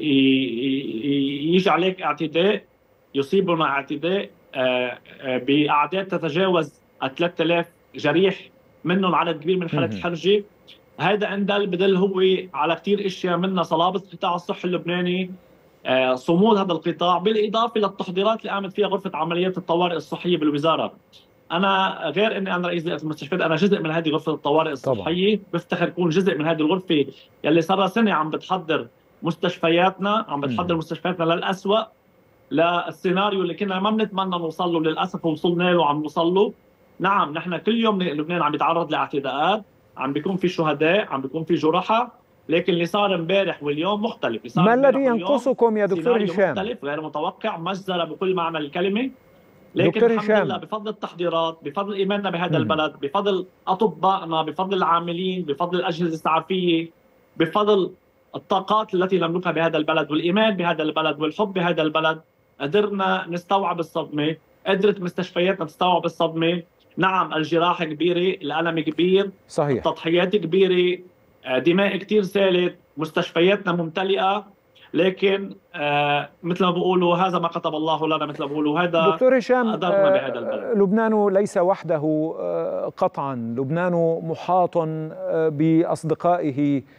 يجي عليك اعتداء، يصيبنا اعتداء آه آه بأعداد تتجاوز ثلاثة آلاف جريح، منهم عدد كبير من حالات الحرجة. هذا اندل بدل هو على كتير اشياء، منها صلابة القطاع الصحي اللبناني، آه صمود هذا القطاع، بالإضافة للتحضيرات اللي قامت فيها غرفة عمليات الطوارئ الصحية بالوزارة. أنا غير أني أنا رئيس هيئة المستشفيات، أنا جزء من هذه غرفة الطوارئ الصحية. طبعا. بفتخر أكون جزء من هذه الغرفة يلي صار سنة عم بتحضر مستشفياتنا، عم بتحضر م. مستشفياتنا للأسوأ، للسيناريو اللي كنا ما بنتمنى نوصل له، للأسف وصلنا له وعم نوصل له. نعم نحن كل يوم لبنان عم بيتعرض لاعتداءات، عم بيكون في شهداء، عم بيكون في جرحى، لكن اللي صار امبارح واليوم مختلف. ما الذي ينقصكم يا دكتور هشام؟ مختلف، غير متوقع، مجزرة بكل معنى الكلمة. لكن الحمد لله بفضل التحضيرات، بفضل إيماننا بهذا م. البلد، بفضل أطبائنا، بفضل العاملين، بفضل الأجهزة الإسعافية، بفضل الطاقات التي نملكها بهذا البلد والإيمان بهذا البلد والحب بهذا البلد، قدرنا نستوعب الصدمة، قدرت مستشفياتنا تستوعب الصدمة. نعم الجراحة كبيرة، الألم كبير، صحيح، التضحيات كبيرة، دماء كتير سالت، مستشفياتنا ممتلئة، لكن آه مثل ما بقولوا هذا ما كتب الله لنا، مثل ما بقولوا هذا. دكتور هشام، قدرنا بهذا البلد. لبنان ليس وحده قطعا، لبنان محاط بأصدقائه،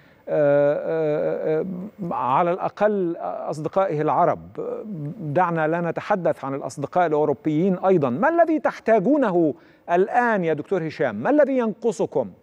على الأقل أصدقائه العرب. دعنا لا نتحدث عن الأصدقاء الأوروبيين أيضا. ما الذي تحتاجونه الآن يا دكتور هشام؟ ما الذي ينقصكم؟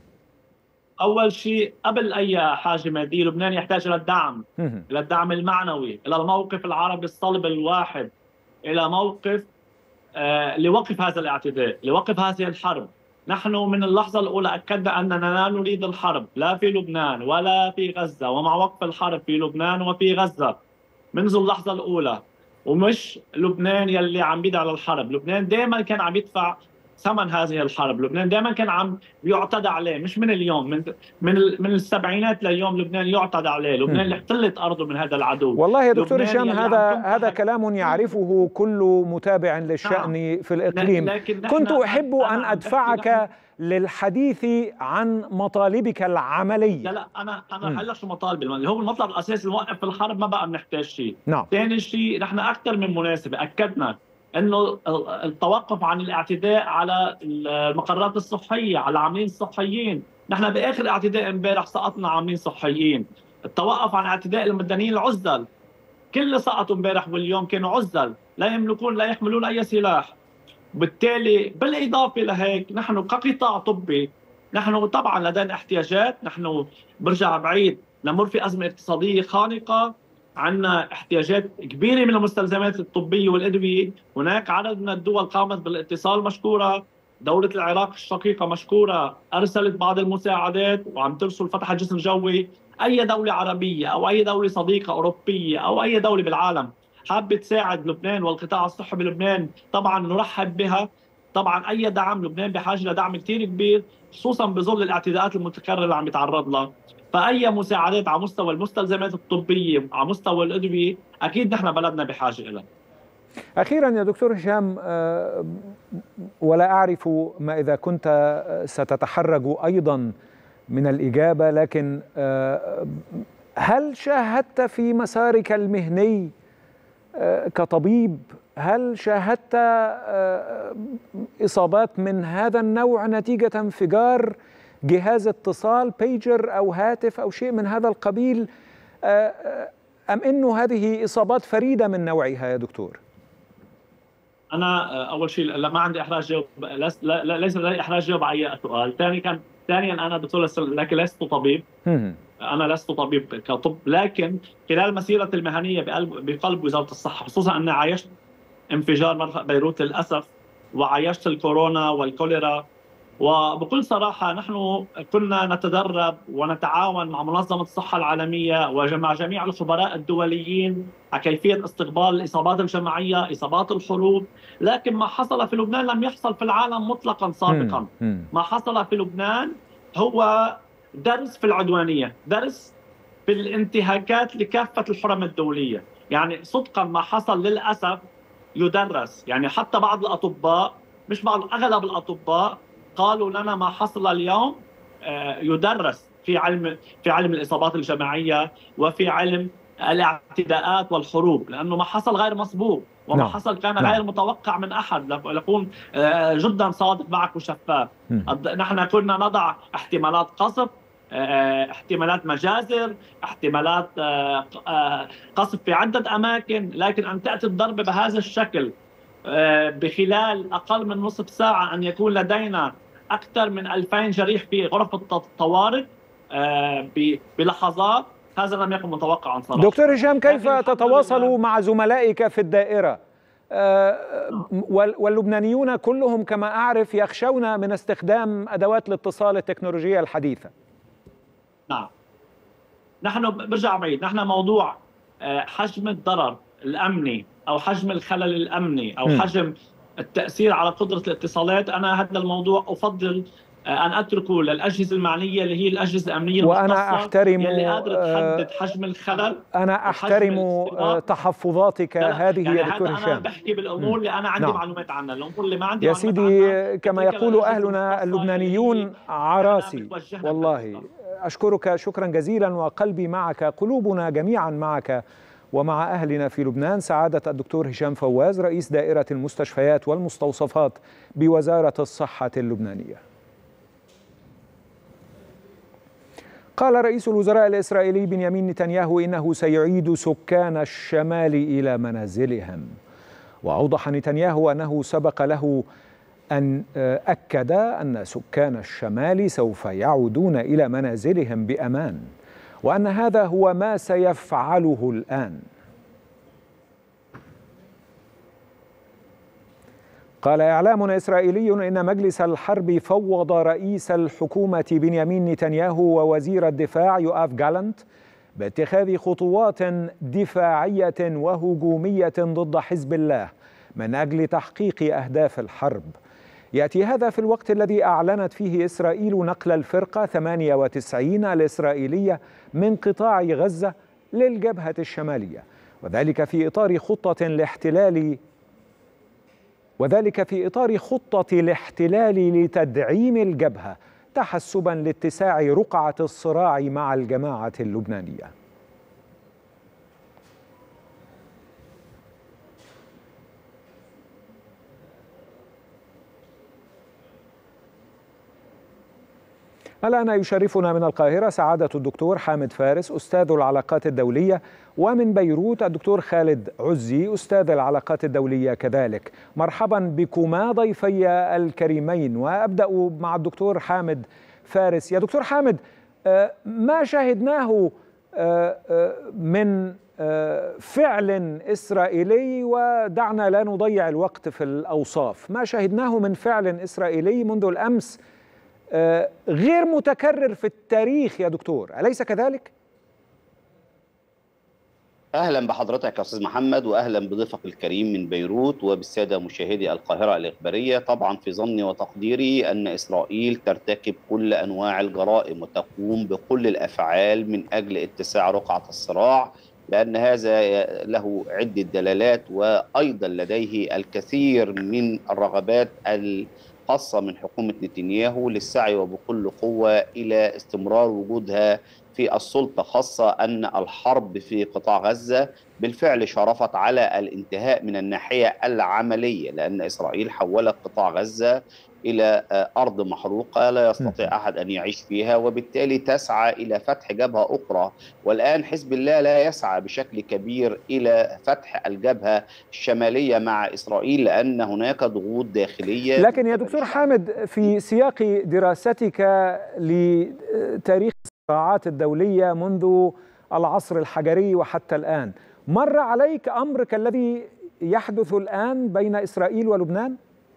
أول شيء قبل أي حاجة مادية، لبنان يحتاج إلى الدعم، إلى الدعم المعنوي، إلى الموقف العربي الصلب الواحد، إلى موقف آه لوقف هذا الاعتداء، لوقف هذه الحرب. نحن من اللحظة الأولى أكدنا أننا لا نريد الحرب، لا في لبنان ولا في غزة، ومع وقف الحرب في لبنان وفي غزة منذ اللحظة الأولى. ومش لبنان يلي عم بيدعي على الحرب، لبنان دائما كان عم يدفع ثمن هذه الحرب، لبنان دائما كان عم يعتدى عليه، مش من اليوم، من من من السبعينات لليوم لبنان يعتدى عليه، لبنان اللي احتلت ارضه من هذا العدو. والله يا دكتور هشام، هذا هذا كلام يعرفه كل متابع للشأن في الإقليم. كنت أحب أن أدفعك للحديث عن مطالبك العملية. لا لا أنا أنا هلا شو مطالبي؟ اللي هو المطلب الأساسي نوقف الحرب، ما بقى بنحتاج شيء. نعم. ثاني شيء نحن أكثر من مناسبة أكدنا انه التوقف عن الاعتداء على المقرات الصحيه، على العاملين الصحيين. نحن باخر اعتداء امبارح سقطنا عاملين صحيين. التوقف عن اعتداء المدنيين العزل، كل اللي سقطوا امبارح واليوم كانوا عزل، لا يملكون لا يحملون اي سلاح. بالتالي بالاضافه لهيك نحن كقطاع طبي، نحن طبعا لدينا احتياجات، نحن برجع بعيد نمر في ازمه اقتصاديه خانقه، عندنا احتياجات كبيرة من المستلزمات الطبية والأدوية. هناك عدد من الدول قامت بالاتصال مشكورة، دولة العراق الشقيقة مشكورة أرسلت بعض المساعدات وعم ترسل فتح الجسر الجوي. أي دولة عربية أو أي دولة صديقة أوروبية أو أي دولة بالعالم حابة تساعد لبنان والقطاع الصحي بلبنان طبعا نرحب بها. طبعا أي دعم، لبنان بحاجة لدعم كتير كبير، خصوصا بظل الاعتداءات المتكررة اللي عم يتعرض لها. فأي مساعدات على مستوى المستلزمات الطبية، على مستوى الأدوية، أكيد نحن بلدنا بحاجة إلها. أخيرا يا دكتور هشام، ولا أعرف ما إذا كنت ستتحرج أيضا من الإجابة، لكن هل شاهدت في مسارك المهني كطبيب، هل شاهدت إصابات من هذا النوع نتيجة انفجار جهاز اتصال بيجر أو هاتف أو شيء من هذا القبيل، أم أنه هذه إصابات فريدة من نوعها يا دكتور؟ أنا أول شيء ما عندي إحراج جاوب، ليس لدي إحراج جاوب على أي سؤال. ثاني كان ثانيا أنا دكتور لكن لست طبيب. أنا لست طبيب كطب، لكن خلال مسيرتي المهنية بقلب بقلب وزارة الصحة، خصوصا أن عايشت انفجار مرفأ بيروت للأسف، وعايشت الكورونا والكوليرا، وبكل صراحة نحن كنا نتدرب ونتعاون مع منظمة الصحة العالمية ومع جميع الخبراء الدوليين على كيفية استقبال الإصابات الجماعية، إصابات الحروب. لكن ما حصل في لبنان لم يحصل في العالم مطلقا سابقا. ما حصل في لبنان هو درس في العدوانية، درس في الانتهاكات لكافة الحرم الدولية. يعني صدقا ما حصل للأسف يدرس. يعني حتى بعض الأطباء، مش بعض، أغلب الأطباء قالوا لنا ما حصل اليوم يدرس في علم في علم الإصابات الجماعية وفي علم الاعتداءات والحروب، لأنه ما حصل غير مسبوق، وما نعم. حصل كان نعم. غير متوقع من أحد. لأكون جدا صادق معك وشفاف، نحن كنا نضع احتمالات قصف، احتمالات مجازر، احتمالات قصف في عدة أماكن، لكن أن تأتي الضربة بهذا الشكل بخلال أقل من نصف ساعة، أن يكون لدينا أكثر من ألفين جريح في غرفة الطوارئ بلحظات، هذا لم يكن متوقعا صراحة. دكتور هشام، كيف تتواصلوا مع زملائك في الدائرة؟ واللبنانيون كلهم كما أعرف يخشون من استخدام أدوات الاتصال التكنولوجية الحديثة. نعم، نحن برجع بعيد، نحن موضوع حجم الضرر الأمني أو حجم الخلل الأمني أو م. حجم التأثير على قدرة الاتصالات، أنا هذا الموضوع أفضل أن أتركه للأجهزة المعنية اللي هي الأجهزة الأمنية وأنا أحترم اللي قادرة تحدد حجم الخلل. أنا أحترم تحفظاتك هذه يعني يا دكتور هشام. أنا بحكي بالأمور اللي أنا عندي نعم. معلومات عنها، الأمور اللي ما عندي يا سيدي كما يقول أهلنا اللبنانيون عراسي. والله أشكرك شكرا جزيلا، وقلبي معك، قلوبنا جميعا معك ومع أهلنا في لبنان. سعادة الدكتور هشام فواز، رئيس دائرة المستشفيات والمستوصفات بوزارة الصحة اللبنانية. قال رئيس الوزراء الإسرائيلي بنيامين نتنياهو إنه سيعيد سكان الشمال إلى منازلهم. وأوضح نتنياهو أنه سبق له أن أكد أن سكان الشمال سوف يعودون إلى منازلهم بأمان، وأن هذا هو ما سيفعله الآن. قال إعلام إسرائيلي إن مجلس الحرب فوض رئيس الحكومة بنيامين نتنياهو ووزير الدفاع يؤاف جالنت باتخاذ خطوات دفاعية وهجومية ضد حزب الله من أجل تحقيق أهداف الحرب. يأتي هذا في الوقت الذي أعلنت فيه إسرائيل نقل الفرقة ثمانية وتسعين الإسرائيلية من قطاع غزة للجبهة الشمالية، وذلك في إطار خطة الاحتلال وذلك في إطار خطة الاحتلال لتدعيم الجبهة تحسبا لاتساع رقعة الصراع مع الجماعة اللبنانية. الآن يشرفنا من القاهرة سعادة الدكتور حامد فارس أستاذ العلاقات الدولية، ومن بيروت الدكتور خالد عزي أستاذ العلاقات الدولية كذلك. مرحبا بكما ضيفي الكريمين، وأبدأ مع الدكتور حامد فارس. يا دكتور حامد، ما شاهدناه من فعل إسرائيلي، ودعنا لا نضيع الوقت في الأوصاف، ما شاهدناه من فعل إسرائيلي منذ الأمس غير متكرر في التاريخ يا دكتور، أليس كذلك؟ أهلا بحضرتك يا أستاذ محمد، وأهلا بضيفك الكريم من بيروت وبالسادة مشاهدي القاهرة الإخبارية. طبعا في ظني وتقديري أن إسرائيل ترتكب كل أنواع الجرائم وتقوم بكل الأفعال من أجل اتساع رقعة الصراع، لأن هذا له عدة دلالات، وأيضا لديه الكثير من الرغبات خاصة من حكومة نتنياهو للسعي وبكل قوة إلى استمرار وجودها في السلطة، خاصة أن الحرب في قطاع غزة بالفعل شرفت على الانتهاء من الناحية العملية، لأن إسرائيل حولت قطاع غزة إلى أرض محروقة لا يستطيع أحد أن يعيش فيها، وبالتالي تسعى إلى فتح جبهة أخرى. والآن حزب الله لا يسعى بشكل كبير إلى فتح الجبهة الشمالية مع إسرائيل لأن هناك ضغوط داخلية. لكن يا دكتور حامد، في سياق دراستك لتاريخ الصراعات الدولية منذ العصر الحجري وحتى الآن، مر عليك أمر كالذي يحدث الآن بين إسرائيل ولبنان؟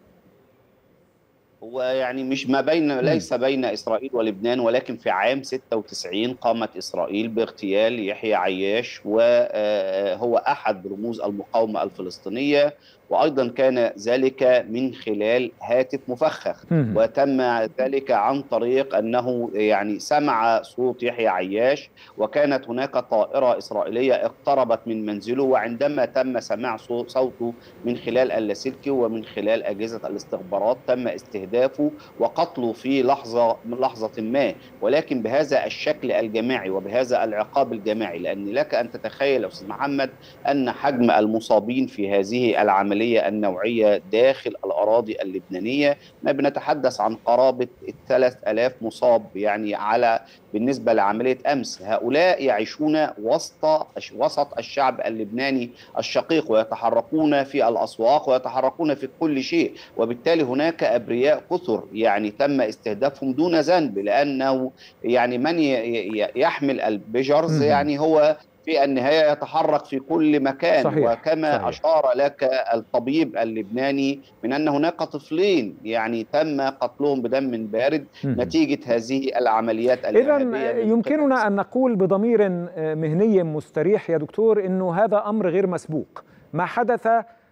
هو يعني مش ما بين ليس بين إسرائيل ولبنان، ولكن في عام ستة وتسعين قامت إسرائيل باغتيال يحيى عياش، وهو أحد رموز المقاومة الفلسطينية، وأيضا كان ذلك من خلال هاتف مفخخ، وتم ذلك عن طريق أنه يعني سمع صوت يحيى عياش، وكانت هناك طائرة إسرائيلية اقتربت من منزله، وعندما تم سماع صوته من خلال اللاسلكي ومن خلال أجهزة الاستخبارات تم استهدافه وقتله في لحظة من لحظة ما، ولكن بهذا الشكل الجماعي وبهذا العقاب الجماعي، لأن لك أن تتخيل يا أستاذ محمد أن حجم المصابين في هذه العملية النوعية داخل الأراضي اللبنانية ما بنتحدث عن قرابة الثلاث آلاف مصاب يعني على بالنسبة لعملية أمس. هؤلاء يعيشون وسط وسط الشعب اللبناني الشقيق، ويتحركون في الأسواق ويتحركون في كل شيء، وبالتالي هناك أبرياء كثر يعني تم استهدافهم دون ذنب، لأنه يعني من يحمل البيجرز يعني هو في النهاية يتحرك في كل مكان. صحيح. وكما صحيح. أشار لك الطبيب اللبناني من أن هناك طفلين يعني تم قتلهم بدم بارد م- نتيجة هذه العمليات الإرهابية. إذن يمكننا أن نقول بضمير مهني مستريح يا دكتور أنه هذا أمر غير مسبوق، ما حدث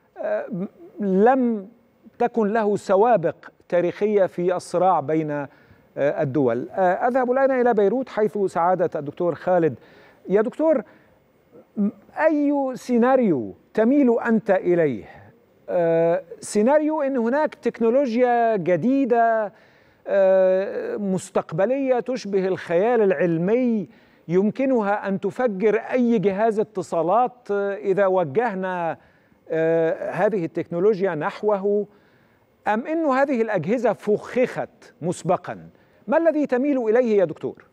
لم تكن له سوابق تاريخية في الصراع بين الدول. أذهب الآن إلى بيروت حيث سعادة الدكتور خالد. يا دكتور، أي سيناريو تميل أنت إليه؟ آه، سيناريو أن هناك تكنولوجيا جديدة آه، مستقبلية تشبه الخيال العلمي يمكنها أن تفجر أي جهاز اتصالات آه، إذا وجهنا آه، هذه التكنولوجيا نحوه، أم أن هذه الأجهزة فخخت مسبقا؟ ما الذي تميل إليه يا دكتور؟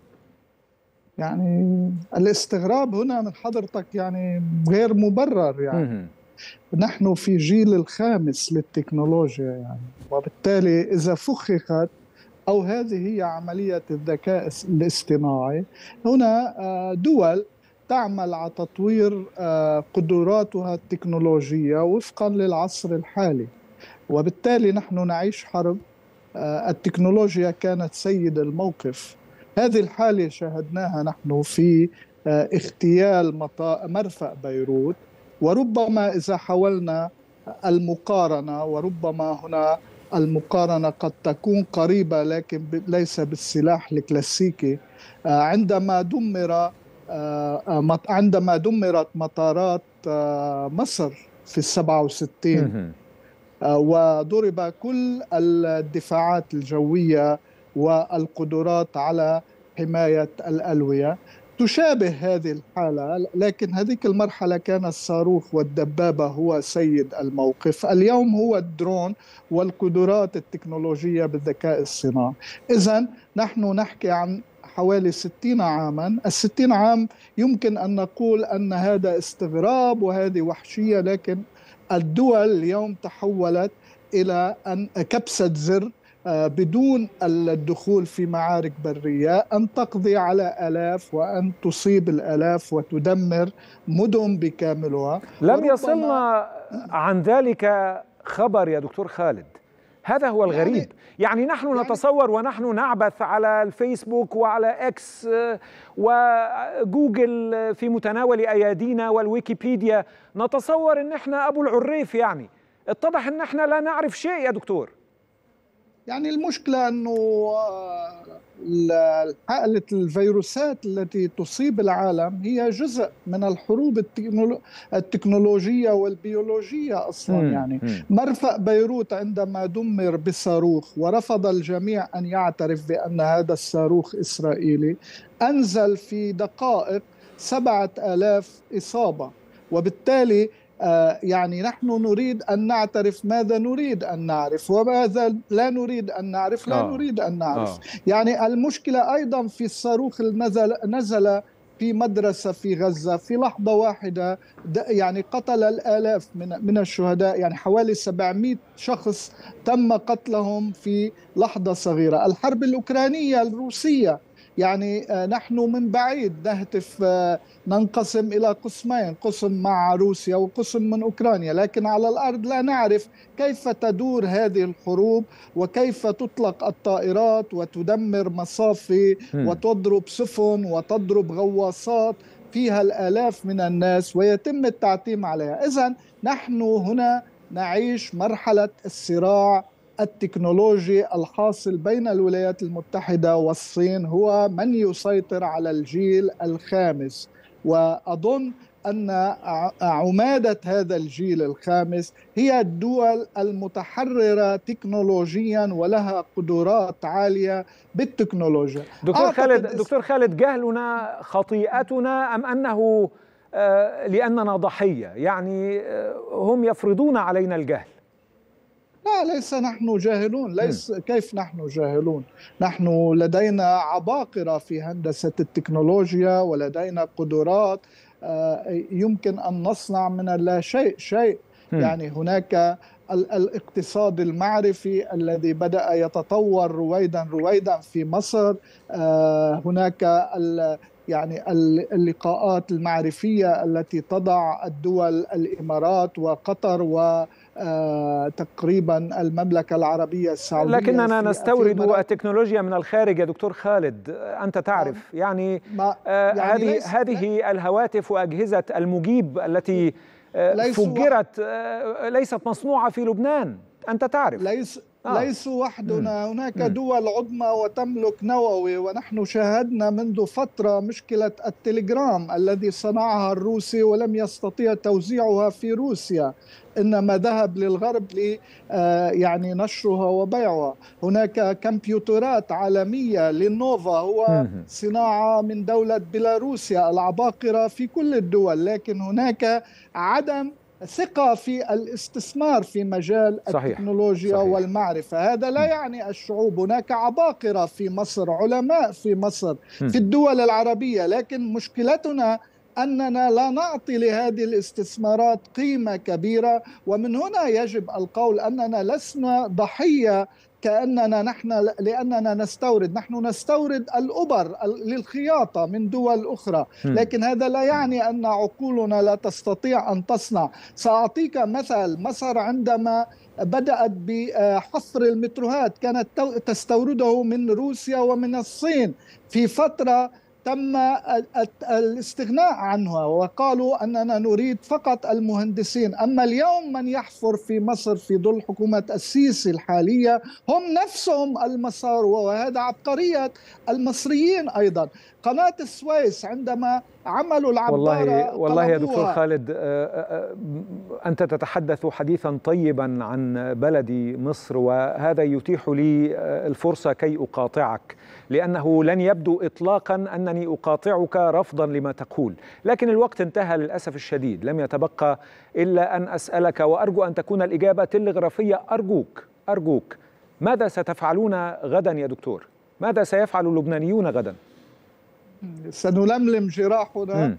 يعني الاستغراب هنا من حضرتك يعني غير مبرر، يعني نحن في جيل الخامس للتكنولوجيا يعني، وبالتالي إذا فخخت أو هذه هي عملية الذكاء الاصطناعي، هنا دول تعمل على تطوير قدراتها التكنولوجية وفقا للعصر الحالي، وبالتالي نحن نعيش حرب. التكنولوجيا كانت سيد الموقف. هذه الحالة شاهدناها نحن في اغتيال مرفأ بيروت، وربما إذا حاولنا المقارنة، وربما هنا المقارنة قد تكون قريبة لكن ليس بالسلاح الكلاسيكي، عندما دمر عندما دمرت مطارات مصر في السبعة وستين وضرب كل الدفاعات الجوية والقدرات على حماية الألوية، تشابه هذه الحالة، لكن هذه المرحلة كان الصاروخ والدبابة هو سيد الموقف. اليوم هو الدرون والقدرات التكنولوجية بالذكاء الصناعي. إذن نحن نحكي عن حوالي ستين عاما. الستين عام يمكن أن نقول أن هذا استغراب وهذه وحشية، لكن الدول اليوم تحولت إلى أن كبسة زر بدون الدخول في معارك برية أن تقضي على آلاف وأن تصيب الآلاف وتدمر مدن بكاملها. لم يصلنا عن ذلك خبر يا دكتور خالد، هذا هو الغريب. يعني, يعني نحن يعني نتصور ونحن نعبث على الفيسبوك وعلى إكس وجوجل في متناول أيادينا والويكيبيديا، نتصور أن احنا أبو العريف، يعني اتضح أن احنا لا نعرف شيء يا دكتور. يعني المشكلة أنه حالة الفيروسات التي تصيب العالم هي جزء من الحروب التكنولوجية والبيولوجية أصلا. مم. يعني مرفأ بيروت عندما دمر بصاروخ ورفض الجميع أن يعترف بأن هذا الصاروخ إسرائيلي، أنزل في دقائق سبعة آلاف إصابة، وبالتالي يعني نحن نريد أن نعترف ماذا نريد أن نعرف، وماذا لا نريد أن نعرف لا آه. نريد أن نعرف. آه. يعني المشكلة أيضا في الصاروخ نزل, نزل في مدرسة في غزة في لحظة واحدة، يعني قتل الآلاف من من الشهداء، يعني حوالي سبعمئة شخص تم قتلهم في لحظة صغيرة. الحرب الأوكرانية الروسية، يعني نحن من بعيد نهتف ننقسم إلى قسمين، قسم مع روسيا وقسم من أوكرانيا، لكن على الأرض لا نعرف كيف تدور هذه الحروب وكيف تطلق الطائرات وتدمر مصافي وتضرب سفن وتضرب غواصات فيها الآلاف من الناس ويتم التعتيم عليها. إذن نحن هنا نعيش مرحلة الصراع التكنولوجي الحاصل بين الولايات المتحدة والصين، هو من يسيطر على الجيل الخامس. وأظن أن عمادة هذا الجيل الخامس هي الدول المتحررة تكنولوجيا ولها قدرات عالية بالتكنولوجيا. دكتور خالد دكتور خالد جهلنا خطيئتنا أم أنه لأننا ضحية؟ يعني هم يفرضون علينا الجهل. لا، ليس نحن جاهلون، ليس م. كيف نحن جاهلون؟ نحن لدينا عباقرة في هندسة التكنولوجيا ولدينا قدرات يمكن أن نصنع من اللا شيء شيء. م. يعني هناك الاقتصاد المعرفي الذي بدأ يتطور رويدا رويدا في مصر، هناك يعني اللقاءات المعرفية التي تضع الدول الإمارات وقطر و آه، تقريبا المملكة العربية السعودية، لكننا نستورد التكنولوجيا من الخارج يا دكتور خالد، أنت تعرف. آه يعني, آه يعني هذه هذه الهواتف وأجهزة المجيب التي آه فجرت آه ليست مصنوعة في لبنان، أنت تعرف. ليس آه. ليسوا وحدنا، هناك دول عظمى وتملك نووي، ونحن شاهدنا منذ فترة مشكلة التليجرام الذي صنعها الروسي ولم يستطيع توزيعها في روسيا، إنما ذهب للغرب ل يعني نشرها وبيعها. هناك كمبيوترات عالمية للنوفا، هو صناعة من دولة بيلاروسيا، العباقرة في كل الدول، لكن هناك عدم ثقة في الاستثمار في مجال صحيح. التكنولوجيا صحيح. والمعرفة. هذا لا يعني الشعوب، هناك عباقرة في مصر، علماء في مصر، في الدول العربية، لكن مشكلتنا أننا لا نعطي لهذه الاستثمارات قيمة كبيرة. ومن هنا يجب القول أننا لسنا ضحية كأننا نحن لأننا نستورد، نحن نستورد الأبر للخياطة من دول أخرى، لكن هذا لا يعني أن عقولنا لا تستطيع أن تصنع. سأعطيك مثل، مصر عندما بدأت بحفر المتروهات كانت تستورده من روسيا ومن الصين، في فترة تم الاستغناء عنها وقالوا أننا نريد فقط المهندسين. أما اليوم من يحفر في مصر في ظل حكومة السيسي الحالية هم نفسهم المسار، وهذا عبقرية المصريين أيضا. قناة السويس عندما عملوا العبارة، والله والله يا دكتور خالد أنت تتحدث حديثا طيبا عن بلدي مصر، وهذا يتيح لي الفرصة كي أقاطعك، لأنه لن يبدو إطلاقا أنني أقاطعك رفضا لما تقول، لكن الوقت انتهى للأسف الشديد. لم يتبقى إلا أن أسألك، وأرجو أن تكون الإجابة تلغرافية، أرجوك أرجوك ماذا ستفعلون غدا يا دكتور؟ ماذا سيفعل اللبنانيون غدا؟ سنلملم جراحنا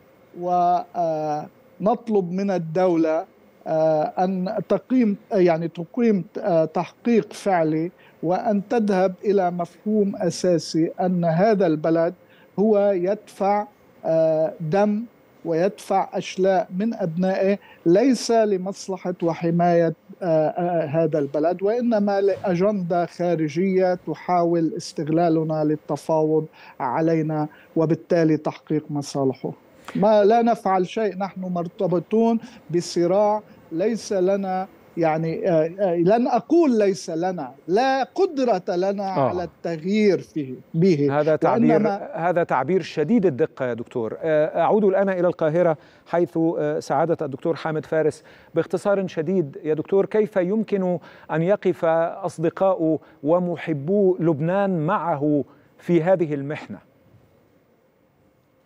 ونطلب من الدولة أن تقيم يعني تقيم تحقيق فعلي، وأن تذهب إلى مفهوم أساسي أن هذا البلد هو يدفع دم ويدفع أشلاء من أبنائه، ليس لمصلحة وحماية هذا البلد، وإنما لأجندة خارجية تحاول استغلالنا للتفاوض علينا وبالتالي تحقيق مصالحه. ما لا نفعل شيء، نحن مرتبطون بصراع ليس لنا، يعني لن أقول ليس لنا، لا قدرة لنا آه. على التغيير فيه به. هذا تعبير هذا تعبير شديد الدقة يا دكتور. أعود الآن إلى القاهرة، حيث سعادة الدكتور حامد فارس. باختصار شديد يا دكتور، كيف يمكن أن يقف أصدقاء ومحبو لبنان معه في هذه المحنة؟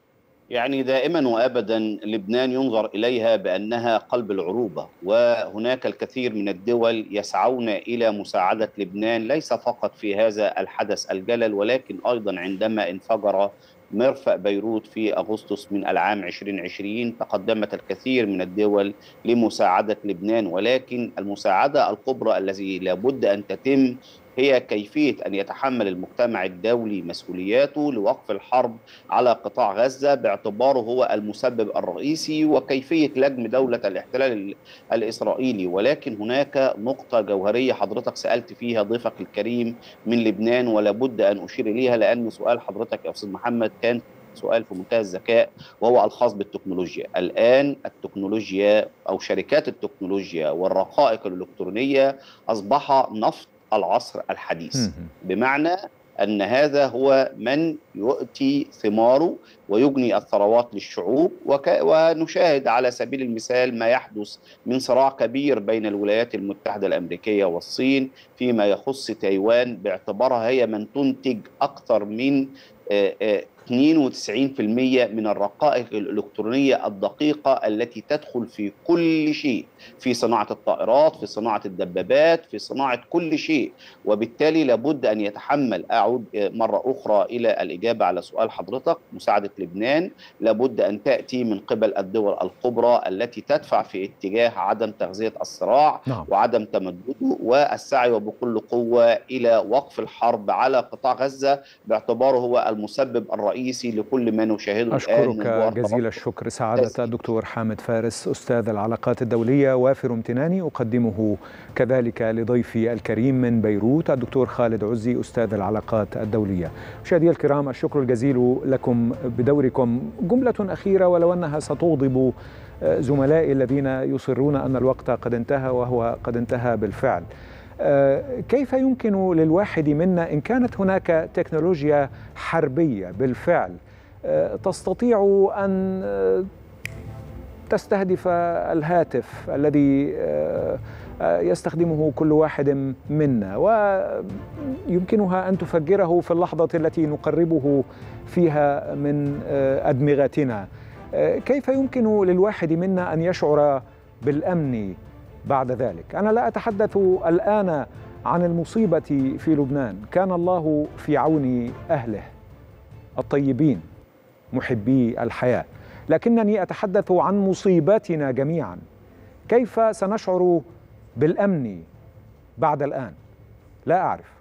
يعني دائما وابدا لبنان ينظر اليها بانها قلب العروبه، وهناك الكثير من الدول يسعون الى مساعده لبنان ليس فقط في هذا الحدث الجلل، ولكن ايضا عندما انفجر مرفأ بيروت في أغسطس من العام ألفين وعشرين تقدمت الكثير من الدول لمساعدة لبنان، ولكن المساعدة الكبرى التي لابد أن تتم هي كيفية أن يتحمل المجتمع الدولي مسؤولياته لوقف الحرب على قطاع غزة باعتباره هو المسبب الرئيسي، وكيفية لجم دولة الاحتلال الإسرائيلي. ولكن هناك نقطة جوهرية حضرتك سألت فيها ضيفك الكريم من لبنان ولابد أن أشير إليها، لأن سؤال حضرتك يا أستاذ محمد كان سؤال في منتهى الذكاء، وهو الخاص بالتكنولوجيا. الآن التكنولوجيا أو شركات التكنولوجيا والرقائق الإلكترونية أصبح نفط العصر الحديث، بمعنى أن هذا هو من يؤتي ثماره ويجني الثروات للشعوب. وك... ونشاهد على سبيل المثال ما يحدث من صراع كبير بين الولايات المتحدة الأمريكية والصين فيما يخص تايوان، باعتبارها هي من تنتج أكثر من اثنين وتسعين بالمئة من الرقائق الإلكترونية الدقيقة التي تدخل في كل شيء، في صناعة الطائرات، في صناعة الدبابات، في صناعة كل شيء. وبالتالي لابد أن يتحمل، أعود مرة أخرى إلى الإجابة على سؤال حضرتك، مساعدة لبنان لابد أن تأتي من قبل الدول الكبرى التي تدفع في اتجاه عدم تغذية الصراع نعم. وعدم تمدده، والسعي وبكل قوة إلى وقف الحرب على قطاع غزة باعتباره هو المسبب الرئيسي لكل ما نشاهده. أشكرك الآن جزيل الشكر سعادة الدكتور حامد فارس أستاذ العلاقات الدولية وافر امتناني، أقدمه كذلك لضيفي الكريم من بيروت الدكتور خالد عزي أستاذ العلاقات الدولية. مشاهدي الكرام، الشكر الجزيل لكم بدوركم. جملة أخيرة ولو أنها ستغضب زملائي الذين يصرون أن الوقت قد انتهى، وهو قد انتهى بالفعل. كيف يمكن للواحد منا إن كانت هناك تكنولوجيا حربية بالفعل تستطيع أن تستهدف الهاتف الذي يستخدمه كل واحد منا، ويمكنها أن تفجره في اللحظة التي نقربه فيها من أدمغتنا، كيف يمكن للواحد منا أن يشعر بالأمن بعد ذلك؟ أنا لا أتحدث الآن عن المصيبة في لبنان، كان الله في عون أهله الطيبين محبي الحياة، لكنني أتحدث عن مصيباتنا جميعا. كيف سنشعر بالأمن بعد الآن؟ لا أعرف.